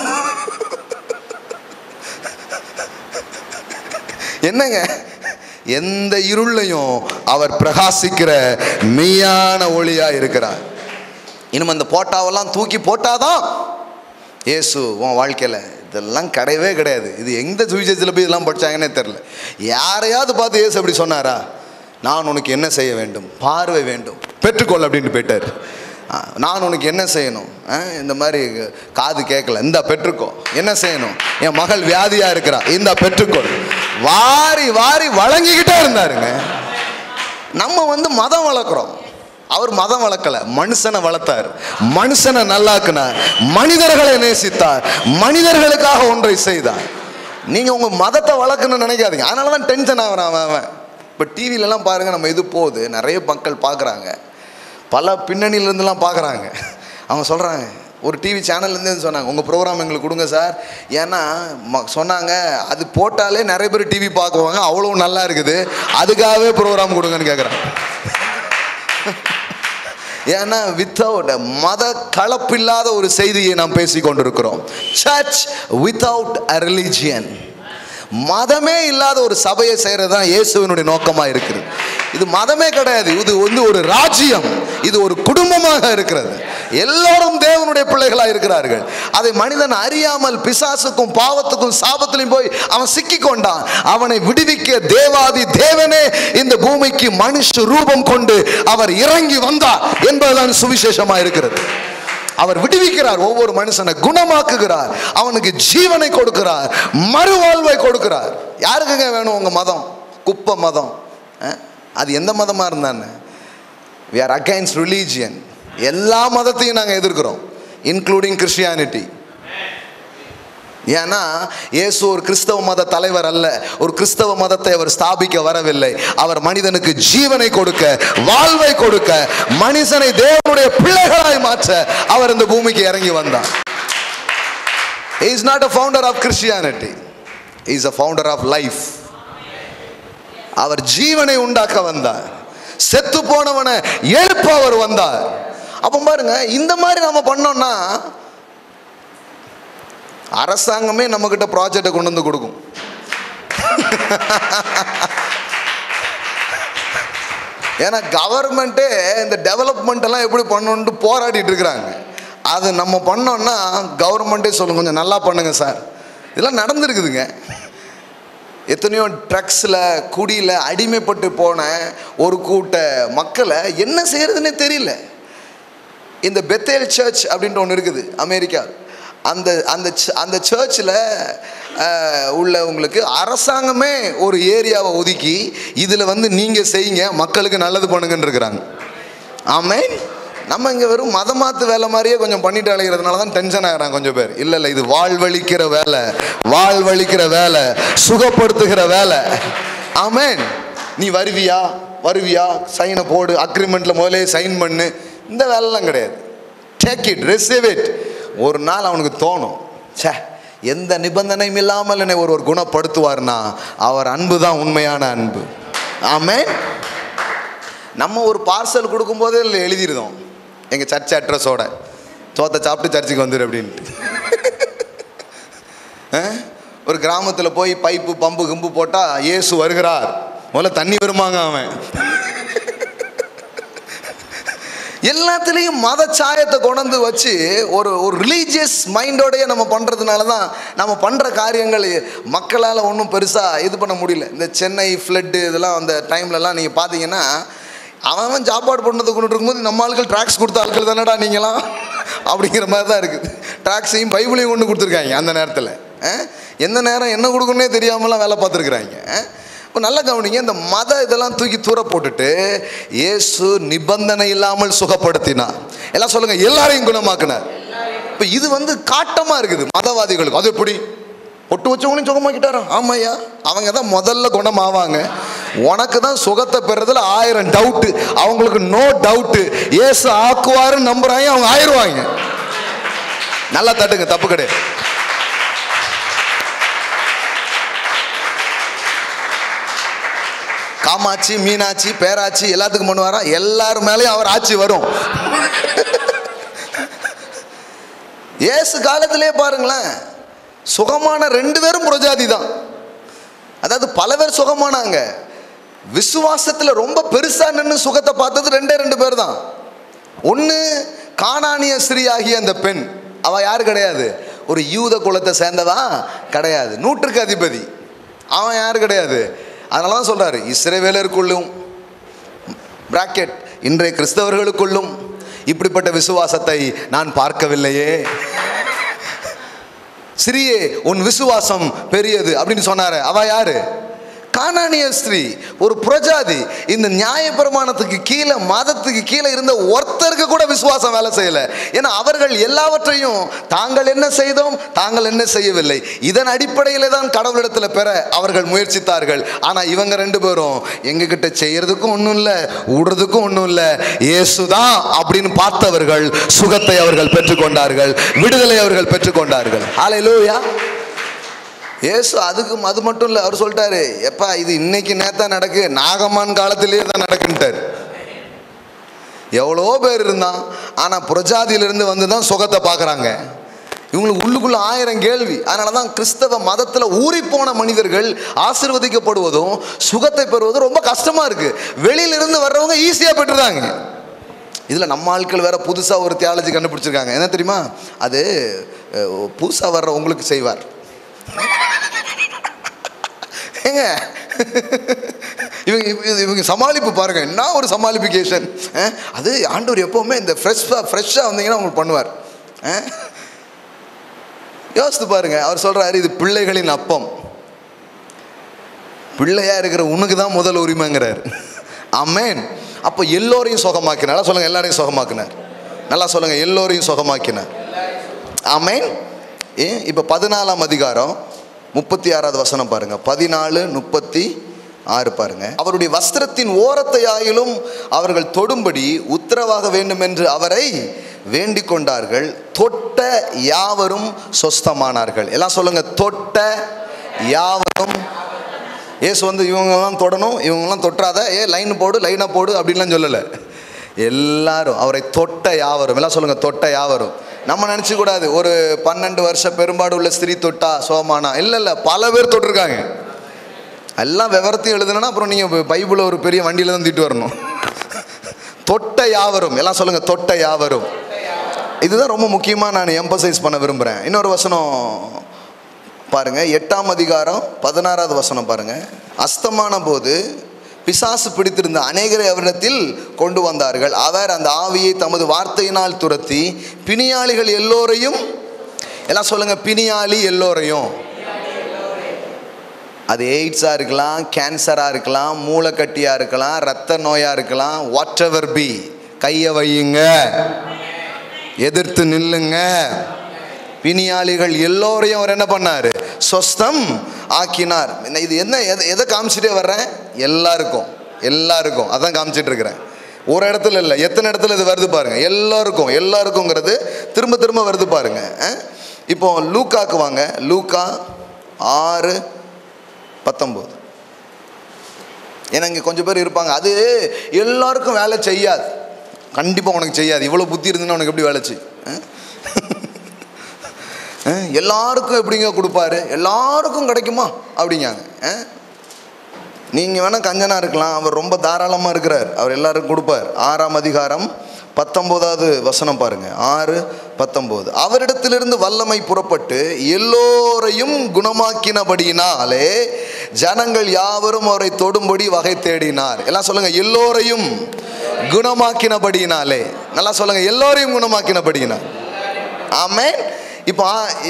என்னங்க, எந்த இருளையும் அவர் பிரகாசிக்கிற மெய்யான ஒளியா இருக்கிறார். இன்னும் அந்த போட்டாவெல்லாம் தூக்கி போட்டாதான் இயேசு உன் வாழ்க்கையில், இதெல்லாம் கிடையவே கிடையாது. இது எந்த சுவிசேஷத்தில் போய் இதெல்லாம் படித்தாங்கன்னே தெரில. யாரையாவது பார்த்து இயேசு அப்படி சொன்னாரா? நான் உனக்கு என்ன செய்ய வேண்டும்? பார்வை வேண்டும், பெற்றுக்கொள் அப்படின்ட்டு போயிட்டார். நான் உனக்கு என்ன செய்யணும், இந்த மாதிரி காது கேட்கல, இந்த பெற்றுக்கோ. என்ன செய்யணும், என் மகள் வியாதியா இருக்கிறா, இந்த பெற்றுக்கோ. வாரி வாரி வழங்கிக்கிட்டே இருந்தாருங்க. நம்ம மதம் வளர்க்குறோம். அவர் மதம் வளர்க்கல, மனுஷனை வளர்த்தார், மனுஷனை நல்லாக்குனார், மனிதர்களை நேசித்தார், மனிதர்களுக்காக ஒன்றை செய்தார். நீங்க உங்க மதத்தை வளர்க்கணும்னு நினைக்காதீங்க. அதனாலதான் டென்ஷன் ஆகிறான் அவன். இப்போ டிவிலெலாம் பாருங்க, நம்ம இது போகுது, நிறைய மக்கள் பார்க்குறாங்க, பல பின்னணியிலேருந்துலாம் பார்க்குறாங்க. அவங்க சொல்கிறாங்க, ஒரு டிவி சேனல்லேருந்து சொன்னாங்க, உங்கள் ப்ரோக்ராம் எங்களுக்கு கொடுங்க சார். ஏன்னா சொன்னாங்க, அது போட்டாலே நிறைய பேர் டிவி பார்க்குவாங்க, அவ்வளோ நல்லா இருக்குது, அதுக்காகவே ப்ரோக்ராம் கொடுங்கன்னு கேட்குறாங்க. ஏன்னா வித்தவுட் மத கலப்பில்லாத ஒரு செய்தியை நாம் பேசி கொண்டிருக்கிறோம். சர்ச் வித்தவுட் அ ரிலிஜியன், மதமே இல்லாத ஒரு சபையை செய்கிறது தான் இயேசுவினுடைய நோக்கமாக இருக்குது. இது மதமே கிடையாது, இது ஒரு ராஜ்யம், இது ஒரு குடும்பமாக இருக்கிறது. எல்லாரும் தேவனுடைய பிள்ளைகளாக இருக்கிறார்கள். அதை மனிதன் அறியாமல் பிசாசுக்கும் பாவத்துக்கும் சாபத்திலும் போய் அவன் சிக்கி கொண்டான். அவனை விடுவிக்க தேவாதி தேவனே இந்த பூமிக்கு மனுஷ ரூபம் கொண்டு அவர் இறங்கி வந்தார் என்பதுதான் சுவிசேஷமாக இருக்கிறது. அவர் விடுவிக்கிறார், ஒவ்வொரு மனுஷனை குணமாக்குகிறார், அவனுக்கு ஜீவனை கொடுக்கிறார், மறுவாழ்வை கொடுக்கிறார். யாருக்குங்க வேணும் உங்க மதம்? குப்பை மதம். அது எந்த மதமா இருந்தான்னு, we are against religion. எல்லா மதத்தையும் நாங்கள் எதிர்க்கிறோம், இன்க்ளூடிங் கிறிஸ்டியானிட்டி. ஏன்னா இயேசு ஒரு கிறிஸ்தவ மத தலைவர் அல்ல, ஒரு கிறிஸ்தவ மதத்தை அவர் ஸ்தாபிக்க வரவில்லை. அவர் மனிதனுக்கு ஜீவனை கொடுக்க, வாழ்வை கொடுக்க, மனுஷனை தேவனுடைய பிள்ளைகளாய் மாற்ற அவர் இந்த பூமிக்கு இறங்கி வந்தார். He is not a founder of Christianity, he is a founder of life. அவர் ஜீவனை உண்டாக்க வந்தார், செத்து போனவனை எழுப்ப அவர் வந்தார். அப்ப பாருங்க, இந்த மாதிரி நம்ம பண்ணோம்னா அரசாங்கமே நம்ம கிட்ட ப்ராஜெக்டை கொண்டு வந்து கொடுக்கும். ஏன்னா கவர்மெண்ட்டே இந்த டெவலப்மெண்ட் எல்லாம் எப்படி பண்ணணும்னு போராடிட்டு இருக்கிறாங்க. அது நம்ம பண்ணோம்னா கவர்மெண்ட்டே சொல்லுங்க, கொஞ்சம் நல்லா பண்ணுங்க சார். இதெல்லாம் நடந்துருக்குதுங்க. எத்தனையோ ட்ரக்ஸில் குடியில் அடிமைப்பட்டு போன ஒரு கூட்ட மக்களை என்ன செய்யறதுன்னே தெரியல. இந்த பெத்தேல் சர்ச் அப்படின்ட்டு ஒன்று இருக்குது அமெரிக்கா. அந்த அந்த அந்த சர்ச்சில் உள்ளவங்களுக்கு அரசாங்கமே ஒரு ஏரியாவை ஒதுக்கி இதில் நீங்கள் செய்யுங்க, மக்களுக்கு நல்லது பண்ணுங்கன்னு இருக்கிறாங்க. ஆமென். நம்ம இங்கே வெறும் மதமாத்து வேலை மாதிரியே கொஞ்சம் பண்ணிட்டு அழைக்கிறதுனால தான் டென்ஷன் ஆகிறாங்க கொஞ்சம் பேர். இல்லை இது வாழ்வழிக்கிற வேலை, வாழ்வழிக்கிற வேலை, சுகப்படுத்துகிற வேலை. ஆமென். நீ வருவியா சைனை போடு, அக்ரிமெண்ட்டில் முதலே சைன் பண்ணு, இந்த வேலைலாம் கிடையாது. Take it, receive it. ஒரு நாள் அவனுக்கு தோணும், சே எந்த நிபந்தனையும் இல்லாமல் என்னை ஒரு குணப்படுத்துவார்னா அவர் அன்பு தான் உண்மையான அன்பு. ஆமென். நம்ம ஒரு பார்சல் கொடுக்கும்போதே எழுதிருந்தோம் எங்கள் சர்ச் அட்ரஸோட, சோத்தை சாப்பிட்டு சர்ச்சுக்கு வந்துடு அப்படின்ட்டு. ஒரு கிராமத்தில் போய் பைப்பு பம்பு கம்பு போட்டால் இயேசு வருகிறார், முதல்ல தண்ணி வருமாங்க அவன். எல்லாத்துலேயும் மத சாயத்தை கொண்டு வச்சு ஒரு ரிலீஜியஸ் மைண்டோடையே நம்ம பண்ணுறதுனால தான் நம்ம பண்ணுற காரியங்கள் மக்களால் ஒன்றும் பெருசாக இது பண்ண முடியல. இந்த சென்னை ஃப்ளட்டு இதெல்லாம் அந்த டைம்லலாம் நீங்கள் பார்த்தீங்கன்னா அவன் சாப்பாடு பண்ணது கொண்டு இருக்கும்போது நம்ம ஆட்கள் ட்ராக்ஸ் கொடுத்த ஆட்கள் தானடா நீங்களாம் அப்படிங்கிற மாதிரி தான் இருக்குது. ட்ராக்ஸையும் பைபிளையும் கொண்டு கொடுத்துருக்காங்க. அந்த நேரத்தில் எந்த நேரம் என்ன கொடுக்கணுன்னே தெரியாமலாம் வேலை பார்த்துருக்குறாங்க. இப்போ நல்லா கவனிங்க, இந்த மத இதெல்லாம் தூக்கி தூர போட்டுட்டு இயேசு நிபந்தனை இல்லாமல் சுகப்படுத்தினார். எல்லாம் சொல்லுங்க, எல்லாரையும் குணமாக்குனார். இப்போ இது காட்டமாக இருக்குது மதவாதிகளுக்கு. அது எப்படி பொட்டு வச்சவங்களையும் சுகமாக்கிட்டாரோ? ஆமாய்யா, அவங்க தான் முதல்ல குணமாவாங்க. உனக்கு தான் சுகத்தை பெறதுல 1000 டவுட்டு, அவங்களுக்கு நோ டவுட்டு. இயேசு ஆக்குவாருன்னு நம்புறாங்க, அவங்க ஆயிடுவாங்க. நல்லா தட்டுங்க, தப்பு கிடையாது. காமாட்சி, மீனாட்சி, பேராட்சி எல்லாத்துக்கும் பண்ணுவாரா? எல்லாரும் மேலேயும் அவர் ஆட்சி வரும். இயேசு காலத்திலே பாருங்களேன், சுகமான 2 பேரும் புறஜாதி தான். அதாவது பல பேர் சுகமானாங்க. விசுவாசத்தில் ரொம்ப பெருசா நின்று சுகத்தை பார்த்தது 2 பேர் தான். ஒன்று கானானிய ஸ்திரீயாகிய அந்த பெண். அவ யாரு கிடையாது, ஒரு யூத குலத்தை சேர்ந்ததா கிடையாது, 100க்கு அதிபதி. அவன் யாரு கிடையாது. அதனால தான் சொல்றாரு, இஸ்ரவேலருக்குள்ளும் பிராக்கெட் இன்றைய கிறிஸ்தவர்களுக்குள்ளும் இப்படிப்பட்ட விசுவாசத்தை நான் பார்க்கவில்லையே. சிறியே உன் விசுவாசம் பெரியது அப்படின்னு சொன்னாரு. அவ யாரு? கானானிய ஸ்திரீ, ஒரு புரஜாதி. இந்த நியாயப்பிரமாணத்துக்கு கீழே, மதத்துக்கு கீழே இருந்த ஒருத்தருக்கு கூட விசுவாசம் வேலை செய்யல. ஏன்னா அவர்கள் எல்லாவற்றையும் தாங்கள் என்ன செய்தோம், தாங்கள் என்ன செய்யவில்லை, இதன் அடிப்படையில தான் கடவுளிடத்துல பெற அவர்கள் முயற்சித்தார்கள். ஆனா இவங்க ரெண்டு பேரும் எங்க கிட்ட செய்யறதுக்கும் ஒன்றும் இல்லை, விடுறதுக்கும் ஒன்றும் இல்லை, இயேசுதான் அப்படின்னு பார்த்தவர்கள் சுகத்தை அவர்கள் பெற்றுக்கொண்டார்கள், விடுதலை அவர்கள் பெற்றுக்கொண்டார்கள். ஹல்லேலூயா. ஏசு அதுக்கு அது மட்டும் இல்லை, அவர் சொல்லிட்டாரு, எப்பா இது இன்னைக்கு நேத்தான் நடக்கு, நாகமான் காலத்திலேயே தான் நடக்குன்ட்டார். எவ்வளோ பேர் இருந்தான், ஆனால் புரஜாதியிலிருந்து வந்து தான் சுகத்தை பார்க்குறாங்க. இவங்களுக்கு உள்ளுக்குள்ள 1000 கேள்வி. அதனால தான் கிறிஸ்தவ மதத்தில் ஊறிப்போன மனிதர்கள் ஆசீர்வதிக்கப்படுவதும் சுகத்தை பெறுவதும் ரொம்ப கஷ்டமாக இருக்குது. வெளியிலிருந்து வர்றவங்க ஈஸியாக பெற்றுறாங்க. இதில் நம்ம ஆட்கள் வேற புதுசாக ஒரு தியாலஜி கண்டுபிடிச்சிருக்காங்க. என்ன தெரியுமா? அது புதுசாக வர்ற உங்களுக்கு செய்வார். ஏங்க இவங்க சமாளிப்பு பாருங்க, என்ன ஒரு சமாளிப்பிகேஷன். அது ஆண்டவர் எப்பவுமே இந்த ஃப்ரெஷ்ஷாக வந்தீங்கன்னா உங்களுக்கு பண்ணுவார். யோசித்து பாருங்க. அவர் சொல்றாரு, இது பிள்ளைகளின் அப்பம், பிள்ளையா இருக்கிற உனக்கு தான் முதல் உரிமைங்கிறார். ஆமென். அப்போ எல்லோரையும் சுகமாக்கினார். நல்லா சொல்லுங்க, எல்லாரையும் சுகமாக்கினார். நல்லா சொல்லுங்க, எல்லோரையும் சுகமாக்கினார். ஆமென். இப்போ 14ஆம் அதிகாரம் 36வது வசனம் பாருங்க. 14:36 பாருங்க. அவருடைய வஸ்திரத்தின் ஓரத்தை ஆயிலும் அவர்கள் தொடும்படி உத்தரவாக வேண்டும் என்று அவரை வேண்டிக் கொண்டார்கள். தொட்ட யாவரும் சொஸ்தமானார்கள். எல்லாம் சொல்லுங்க, தொட்ட யாவரும். ஏசு வந்து இவங்கெல்லாம் தொடணும், இவங்கெல்லாம் தொட்டாத, லைன் போடு, லைனாக போடு அப்படின்லாம் சொல்லலை. எல்லாரும் அவரை தொட்ட யாவரும். எல்லாம் சொல்லுங்க, தொட்ட யாவரும். நம்ம நினச்சிக்கூடாது ஒரு 12 வருஷம் பெரும்பாடு உள்ள ஸ்திரீ தொட்டா சோமானா. இல்லை, பல பேர் தொட்டிருக்காங்க. எல்லாம் விவரத்தையும் எழுதுனா அப்புறம் நீங்கள் பைபிளை ஒரு பெரிய வண்டியில் தான் தீட்டு வரணும். தொட்ட யாவரும். எல்லாம் சொல்லுங்க, தொட்ட யாவரும். இதுதான் ரொம்ப முக்கியமாக நான் எம்பசைஸ் பண்ண விரும்புகிறேன். இன்னொரு வசனம் பாருங்க, 8ஆம் அதிகாரம் 16வது வசனம் பாருங்க. அஸ்தமான போது பிசாசு பிடித்திருந்த அநேகரை அவரிடத்தில் கொண்டு வந்தார்கள். அவர் அந்த ஆவியை தமது வார்த்தையினால் துரத்தி பிணியாளிகள் எல்லோரையும். எல்லாம் சொல்லுங்க, பிணியாளி எல்லோரையும். அது எய்ட்ஸாக இருக்கலாம், கேன்சராக இருக்கலாம், மூளைக்கட்டியாக இருக்கலாம், இரத்த நோயாக இருக்கலாம், வாட் எவர் பி, கையை வையுங்க, எதிர்த்து நில்லுங்க. பிணியாளிகள் எல்லோரையும் அவர் என்ன பண்ணார்? சொஸ்தம் ஆக்கினார். இது என்ன, எதை காமிச்சிட்டே வர்றேன்? எல்லாருக்கும், எல்லாருக்கும் அதான் காமிச்சிட்டு இருக்கிறேன். ஒரு இடத்துல இல்லை, எத்தனை இடத்துல இது வருது பாருங்க. எல்லாருக்கும், எல்லாருக்குங்கிறது திரும்ப திரும்ப வருது பாருங்க. இப்போ லூக்காக்கு வாங்க. லூக்கா 6:19. ஏன்னா இங்கே கொஞ்சம் பேர் இருப்பாங்க, அது எல்லாருக்கும் வேலை செய்யாது. கண்டிப்பாக உனக்கு செய்யாது. இவ்வளோ புத்தி இருந்துன்னா உனக்கு எப்படி வேலை செய்யும்? எல்லாருக்கும் எப்படிங்க கொடுப்பாரு? எல்லாருக்கும் கிடைக்குமா அப்படிங்காங்க. நீங்கள் வேணால் கஞ்சனாக இருக்கலாம், அவர் ரொம்ப தாராளமாக இருக்கிறார், அவர் எல்லாருக்கும் கொடுப்பார். 6ஆம் அதிகாரம் 19வது வசனம் பாருங்க. 6:19. அவரிடத்திலிருந்து வல்லமை புறப்பட்டு எல்லோரையும் குணமாக்கினபடியினாலே ஜனங்கள் யாவரும் அவரை தொடும்படி வகை தேடினார். எல்லாம் சொல்லுங்க, எல்லோரையும் குணமாக்கினபடியினாலே. நல்லா சொல்லுங்க, எல்லோரையும் குணமாக்கினபடியினார். ஆமென். இப்போ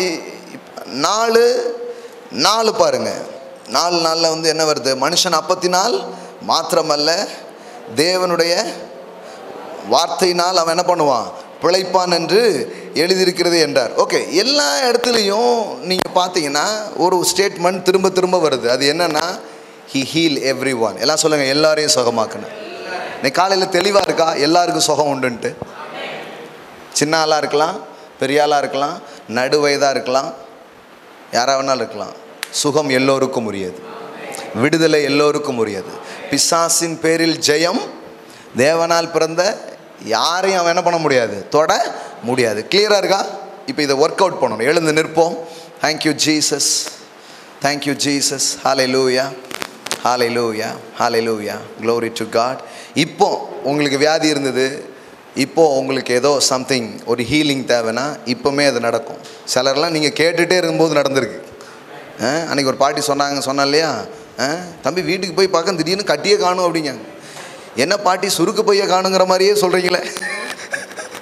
4:4 பாருங்க. 4:4 வந்து என்ன வருது? மனுஷன் அப்பத்தினால் மாத்திரமல்ல தேவனுடைய வார்த்தையினால் அவன் என்ன பண்ணுவான்? பிழைப்பான் என்று எழுதியிருக்கிறது என்றார். ஓகே, எல்லா இடத்துலையும் நீங்கள் பார்த்தீங்கன்னா ஒரு ஸ்டேட்மெண்ட் திரும்ப திரும்ப வருது. அது என்னன்னா, ஹி ஹீல் எவ்ரி ஒன். எல்லாம் சொல்லுங்கள், எல்லாரையும் சுகமாக்கணும். இன்னைக்கு காலையில் தெளிவாக இருக்கா? எல்லாருக்கும் சுகம் உண்டுன்ட்டு. சின்ன ஆளாக இருக்கலாம், பெரிய ஆளாக இருக்கலாம், நடுவயதாக இருக்கலாம், யாராக வேணாலும் இருக்கலாம். சுகம் எல்லோருக்கும் உரியது, விடுதலை எல்லோருக்கும் உரியது. பிசாசின் பேரில் ஜெயம் தேவனால் பிறந்த யாரையும் அவன் என்ன பண்ண முடியாது, தொட முடியாது. கிளியராக இருக்கா? இப்போ இதை ஒர்க் அவுட் பண்ணணும். எழுந்து நிற்போம். Thank you Jesus, thank you Jesus. Hallelujah, hallelujah, hallelujah, glory to God. இப்போ உங்களுக்கு வியாதி இருந்தது, இப்போது உங்களுக்கு ஏதோ சம்திங், ஒரு ஹீலிங் தேவைன்னா இப்போவுமே அது நடக்கும். சிலர்லாம் நீங்கள் கேட்டுகிட்டே இருக்கும்போது நடந்திருக்கு. அன்றைக்கி ஒரு பாட்டி சொன்னேன் இல்லையா, தம்பி வீட்டுக்கு போய் பார்க்க திடீர்னு கட்டியே காணும் அப்படிங்க. என்ன பாட்டி சுருக்கு பைய காணுங்கிற மாதிரியே சொல்கிறீங்களே.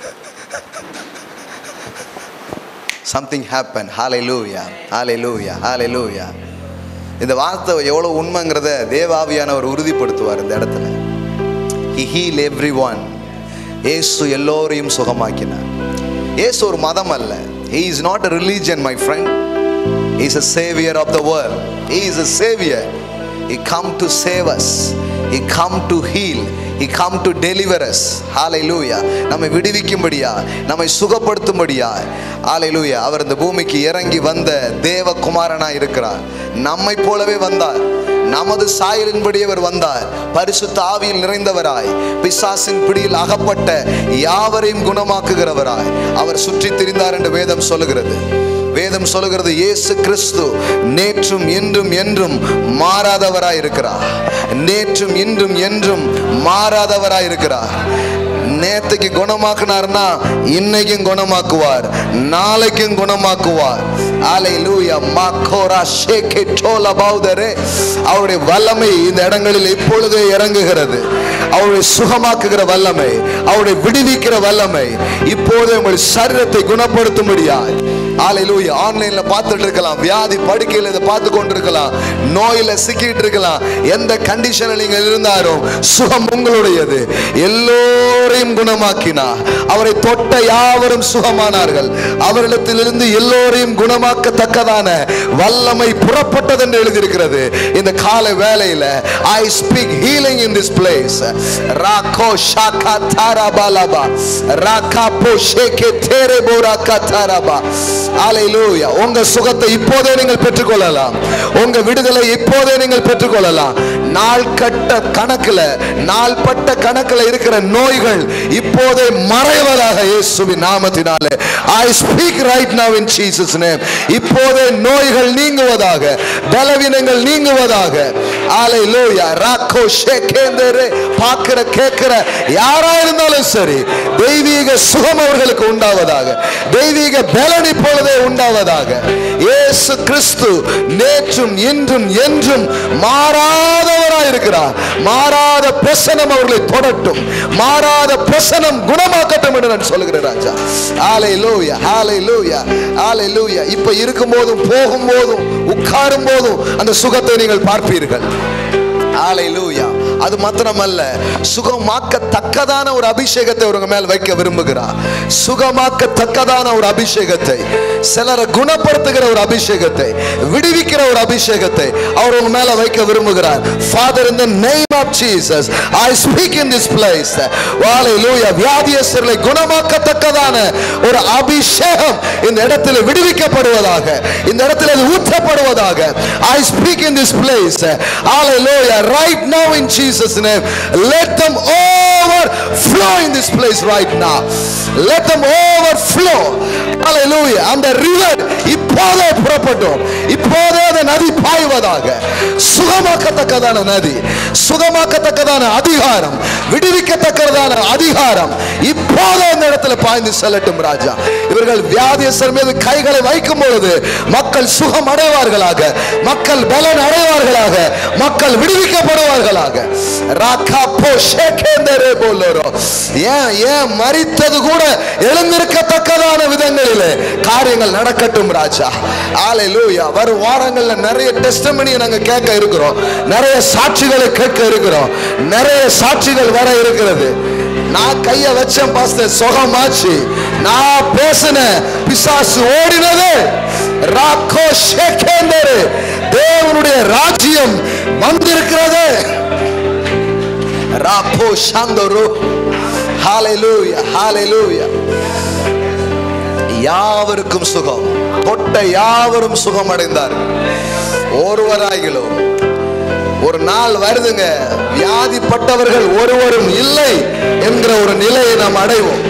something happened. Hallelujah, hallelujah, hallelujah. இந்த வார்த்தை எவ்வளவு உண்மைங்கிறத தேவாவியானவர் உறுதிப்படுத்துவார் இந்த இடத்துல. He healed everyone. இயேசு எல்லோரையும் சுகமாக்கினார். இயேசு ஒரு மதம் அல்ல. He is not a religion, my friend. He is a savior of the world. He is a savior. He come to save us. He come to heal. He come to deliver us. Hallelujah. நம்மை விடுவிக்கும்படியா, நம்மை சுகப்படுத்தும்படியா, hallelujah, அவர் இந்த பூமிக்கு இறங்கி வந்த தேவகுமாரனாய் இருக்கிறார். நம்மை போலவே வந்தார். நமது சாயலின்படி அவர் வந்தார். பரிசுத்த ஆவியில் நிறைந்தவராய், பிசாசின் பிடியில் அகப்பட்ட யாவரையும் குணமாக்குகிறவராய் அவர் சுற்றி திரிந்தார் என்று வேதம் சொல்லுகிறது. வேதம் சொல்லுகிறது, இயேசு கிறிஸ்து நேற்றும் இன்றும் என்றும் மாறாதவராய் இருக்கிறார். நேற்றும் இன்றும் என்றும் மாறாதவராய் இருக்கிறார். நேத்துக்கு குணமாக்குனார்னா இன்னைக்கும் குணமாக்குவார், நாளைக்கும் குணமாக்குவார். ஹல்லேலூயா. மக்கோரா ஷேகே டோலா பௌதரே. அவருடைய வல்லமை இந்த இடங்களில் இப்பொழுதே இறங்குகிறது. அவருடைய சுகமாக்குகிற வல்லமை, அவருடைய விடுவிக்கிற வல்லமை இப்போதே உங்கள் சரீரத்தை குணப்படுத்தும்படியாய். ஹல்லேலூயா. ஆன்லைன்ல பார்த்துட்டு இருக்கலாம், வியாதி படுக்கையில் இதை பார்த்து கொண்டிருக்கலாம், நோயில சிக்கிட்டு இருக்கலாம். எந்த கண்டிஷனில் நீங்கள் இருந்தாலும் சுகம் உங்களுடையது. எல்லோரையும் குணமாக்கினார். அவரை தொட்ட யாவரும் சுகமானார்கள். அவரிடத்திலிருந்து எல்லோரையும் குணமாக்கத்தக்கதான வல்லமை புறப்பட்டது என்று எழுதியிருக்கிறது. இந்த காலை வேளையில I speak healing in this place. Rako shaka tarabalaba rakapo sheke terebo kataraba. ஹல்லேலூயா. உங்க சுகத்தை இப்போதே நீங்கள் பெற்றுக்கொள்ளலாம். உங்க விடுதலை இப்போதே நீங்கள் பெற்றுக்கொள்ளலாம். நாள்கட்ட கணக்குல, நாள்பட்ட கணக்குல இருக்கிற நோய்கள் இப்போதே மறைவதாக இயேசுவின் நாமத்தினாலே. I speak right now in Jesus name. இப்போதே நோய்கள் நீங்குவதாக, பலவீனங்கள் நீங்குவதாக. ஹல்லேலூயா. ராகோ ஷேகேந்தரே. பார்க்கிற கேட்கிற யாரா இருந்தாலும் சரி, தெய்வீக சுகம் அவர்களுக்கு உண்டாவதாக, தெய்வீக பலன் இப்பொழுதே உண்டாவதாக. இயேசு கிறிஸ்து நேற்றும் இன்றும் என்றும் மாறாதவராய் இருக்கிறார். மாறாத பிரசனம் அவர்களை தொடட்டும், மாறாத பிரசனம் குணமாக்கட்டும் என்று நான் சொல்கிறேன் ராஜா. ஹல்லேலூயா, ஹல்லேலூயா, ஹல்லேலூயா. இப்ப இருக்கும் போதும், போகும் போதும், உட்காரும் போதும் அந்த சுகத்தை நீங்கள் பார்ப்பீர்கள். ஹல்லேலூயா. அது மாத்திரமல்ல, சுகமாக்கத்தக்கதான ஒரு அபிஷேகத்தை உங்க மேல் வைக்க விரும்புகிறார். சுகமாக்கத்தக்கதான ஒரு அபிஷேகத்தை, சிலரை குணப்படுத்துகிற ஒரு அபிஷேகத்தை, விடுவிக்கிற ஒரு அபிஷேகத்தை அவர் உங்க மேல வைக்க விரும்புகிறார். Father, in the name of Jesus, I speak in this place. Hallelujah. வியாதியஸ்தர்களை குணமாக்கத்தக்கதான ஒரு அபிஷேகம் இந்த இடத்தில் விடுவிக்கப்படுவதாக, இந்த இடத்தில் அது ஊற்றப்படுவதாக. I speak in this place. Hallelujah. Right now in Jesus name, let them overflow in this place right now. Let them overflow. Hallelujah. And the river இப்போதே புறப்படும். இப்போதே அந்த நதி பாய்வதாக. சுகமாக்கத்தக்கதான நதி, சுகமாக்கத்தக்கதான அதிகாரம், விடுவிக்கத்தக்கதான அதிகாரம் இப்போதே இந்த இடத்துல பாய்ந்து செல்லட்டும் ராஜா. இவர்கள் வியாதியஸ்தர் மீது கைகளை வைக்கும் பொழுது மக்கள் சுகம் அடைவார்களாக, மக்கள் பலன் அடைவார்களாக, மக்கள் விடுவிக்கப்படுவார்களாக. ஏன் மரித்தது கூட எழுந்திருக்கத்தக்கதான விதங்களிலே காரியங்கள் நடக்கட்டும் ராஜா. ஹல்லேலூயா. வரும் வாரங்கள்ல நிறைய டெஸ்டிமனியை நாங்க கேட்க இருக்கிறோம், நிறைய சாட்சிகளை கேட்க இருக்கிறோம், நிறைய சாட்சிகள் வர இருக்கிறது. நான் கைய வச்சேன் பாஸ்டர், சுகமாச்சு. நான் பேசின பிசாசு ஓடினது. ராகோ ஷேகேந்தரே. தேவனுடைய ராஜ்யம் வந்திருக்கிறது. ராபோ ஷாந்தரோ. ஹல்லேலூயா, ஹல்லேலூயா. யாவருக்கும் சுகம், தொட்ட யாவரும் சுகம் அடைந்தார்கள். ஒருவராகிலும் ஒரு நாள் வருதுங்க, வியாதிப்பட்டவர்கள் ஒருவரும் இல்லை என்கிற ஒரு நிலையை நாம் அடைவோம்.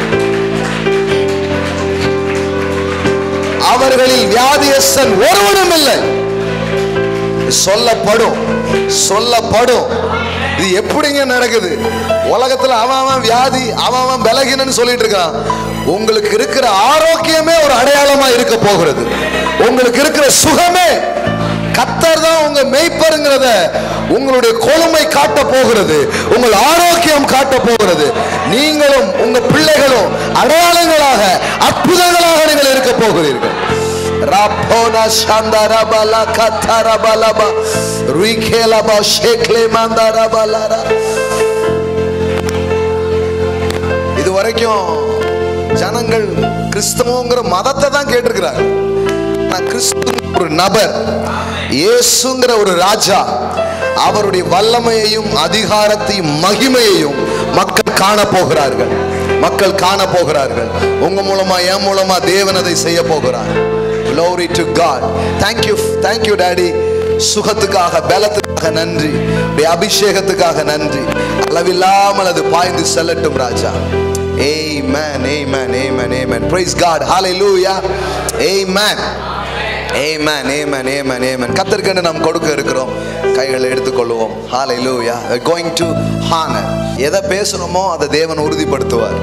அவர்களில் வியாதியஸ்தன் ஒருவரும் இல்லை. சொல்லப்படும், சொல்லப்படும். இது எப்படிங்க நடக்குது? உலகத்துல அவன் வியாதி, அவன் பலகீனன்னு சொல்லிட்டு இருக்கான். உங்களுக்கு இருக்கிற ஆரோக்கியமே ஒரு அடையாளமா இருக்க போகிறது. உங்களுக்கு இருக்கிற சுகமே, கர்த்தர் தான் உங்க மேய்ப்பருங்கிறத உங்களுடைய கொழுமை காட்ட போகிறது, உங்கள் ஆரோக்கியம் காட்ட போகிறது. நீங்களும் உங்க பிள்ளைகளும் அடையாளங்களாக, அற்புதங்களாக நீங்கள் இருக்க போகிறீர்கள். Rapona Shandarabala Katarabalaba Rikelaba Shekle Mandarabalara. இது வரைக்கும் ஜனங்கள் கிறிஸ்தவங்கிற மதத்தை தான் கேட்டிருக்கிறாங்க. கிறிஸ்து ஒரு நபர், இயேசுங்கிற ஒரு ராஜா, அவருடைய வல்லமையையும் அதிகாரத்தையும் மகிமையையும் மக்கள் காண போகிறார்கள். மக்கள் காண போகிறார்கள். உங்க மூலமா என் மூலமா தேவன் அதை செய்ய போகிறார். Glory to God. Thank you daddy. சுகத்துக்காக, பலத்துக்காக நன்றி, அபிஷேகத்துக்காக நன்றி. அளவில்லாமல் அது பாய்ந்து செல்லட்டும் ராஜா. Amen, amen, amen, amen. Praise God. Hallelujah. Amen. Amen, amen, amen, amen. கர்த்தருக்கு நாம் கொடுக்க இருக்கிறோம். கைகளை எடுத்துக்கொள்வோம். Hallelujah. We are going to honor. எதை பேசுறோமோ அதை தேவன் உறுதிப்படுத்துவார்.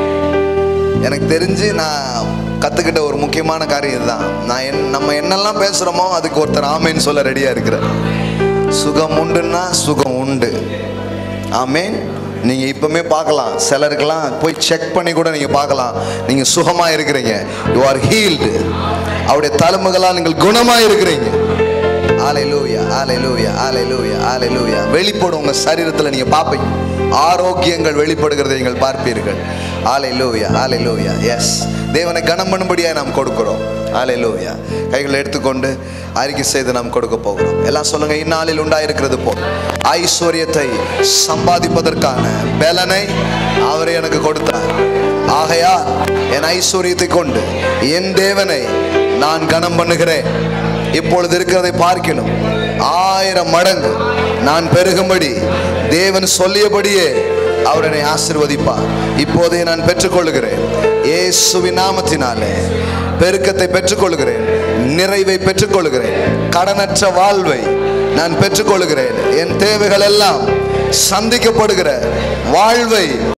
எனக்கு தெரிஞ்சு நான் கத்துக்கிட்ட ஒரு முக்கியமான காரியம் இதுதான். நம்ம என்னெல்லாம் பேசுறோமோ அதுக்கு ஒருத்தர் ஆமேன்னு சொல்ல ரெடியா இருக்கிறார். சுகம் உண்டுன்னா சுகம் உண்டு. ஆமேன். நீங்க இப்பவுமே பார்க்கலாம், சிலருக்கெல்லாம் போய் செக் பண்ணி கூட நீங்க பார்க்கலாம், நீங்க சுகமா இருக்கிறீங்க. You are healed. அவருடைய தழும்புகளால் நீங்கள் குணமா இருக்கிறீங்க. ஹalleluya, ஹalleluya, ஹalleluya, ஹalleluya. வெளிப்படும் உங்க சரீரத்துல நீங்க பாப்பீங்க, ஆரோக்கியங்கள் வெளிப்படுகிறதை நீங்கள் பார்ப்பீர்கள். ஹalleluya, ஹalleluya. எஸ், தேவனை கனம் பண்ணும்படியாக நாம் கொடுக்கிறோம். ஹalleluya. கைகளை எடுத்துக்கொண்டு அறிக்கை செய்து நாம் கொடுக்க போகிறோம். எல்லாம் சொல்லுங்க. இந்நாளில் உண்டாயிருக்கிறது போல் ஐஸ்வர்யத்தை சம்பாதிப்பதற்கான பலனை அவரே எனக்கு கொடுத்தார். ஆகையால் என் ஐஸ்வர்யத்தை கொண்டு என் தேவனை நான் கனம் பண்ணுகிறேன். இப்பொழுது இருக்கிறதை பார்க்கணும் 1000 மடங்கு நான் பெருகும்படி தேவன் சொல்லியபடியே அவர் என்னை ஆசீர்வதிப்பார். இப்போதே நான் பெற்றுக்கொள்கிறேன். இயேசுவின் நாமத்தினாலே பெருக்கத்தை பெற்றுக்கொள்கிறேன், நிறைவை பெற்றுக்கொள்கிறேன், கடனற்ற வாழ்வை நான் பெற்றுக்கொள்கிறேன். என் தேவைகள் எல்லாம் சந்திக்கப்படுகிற வாழ்வை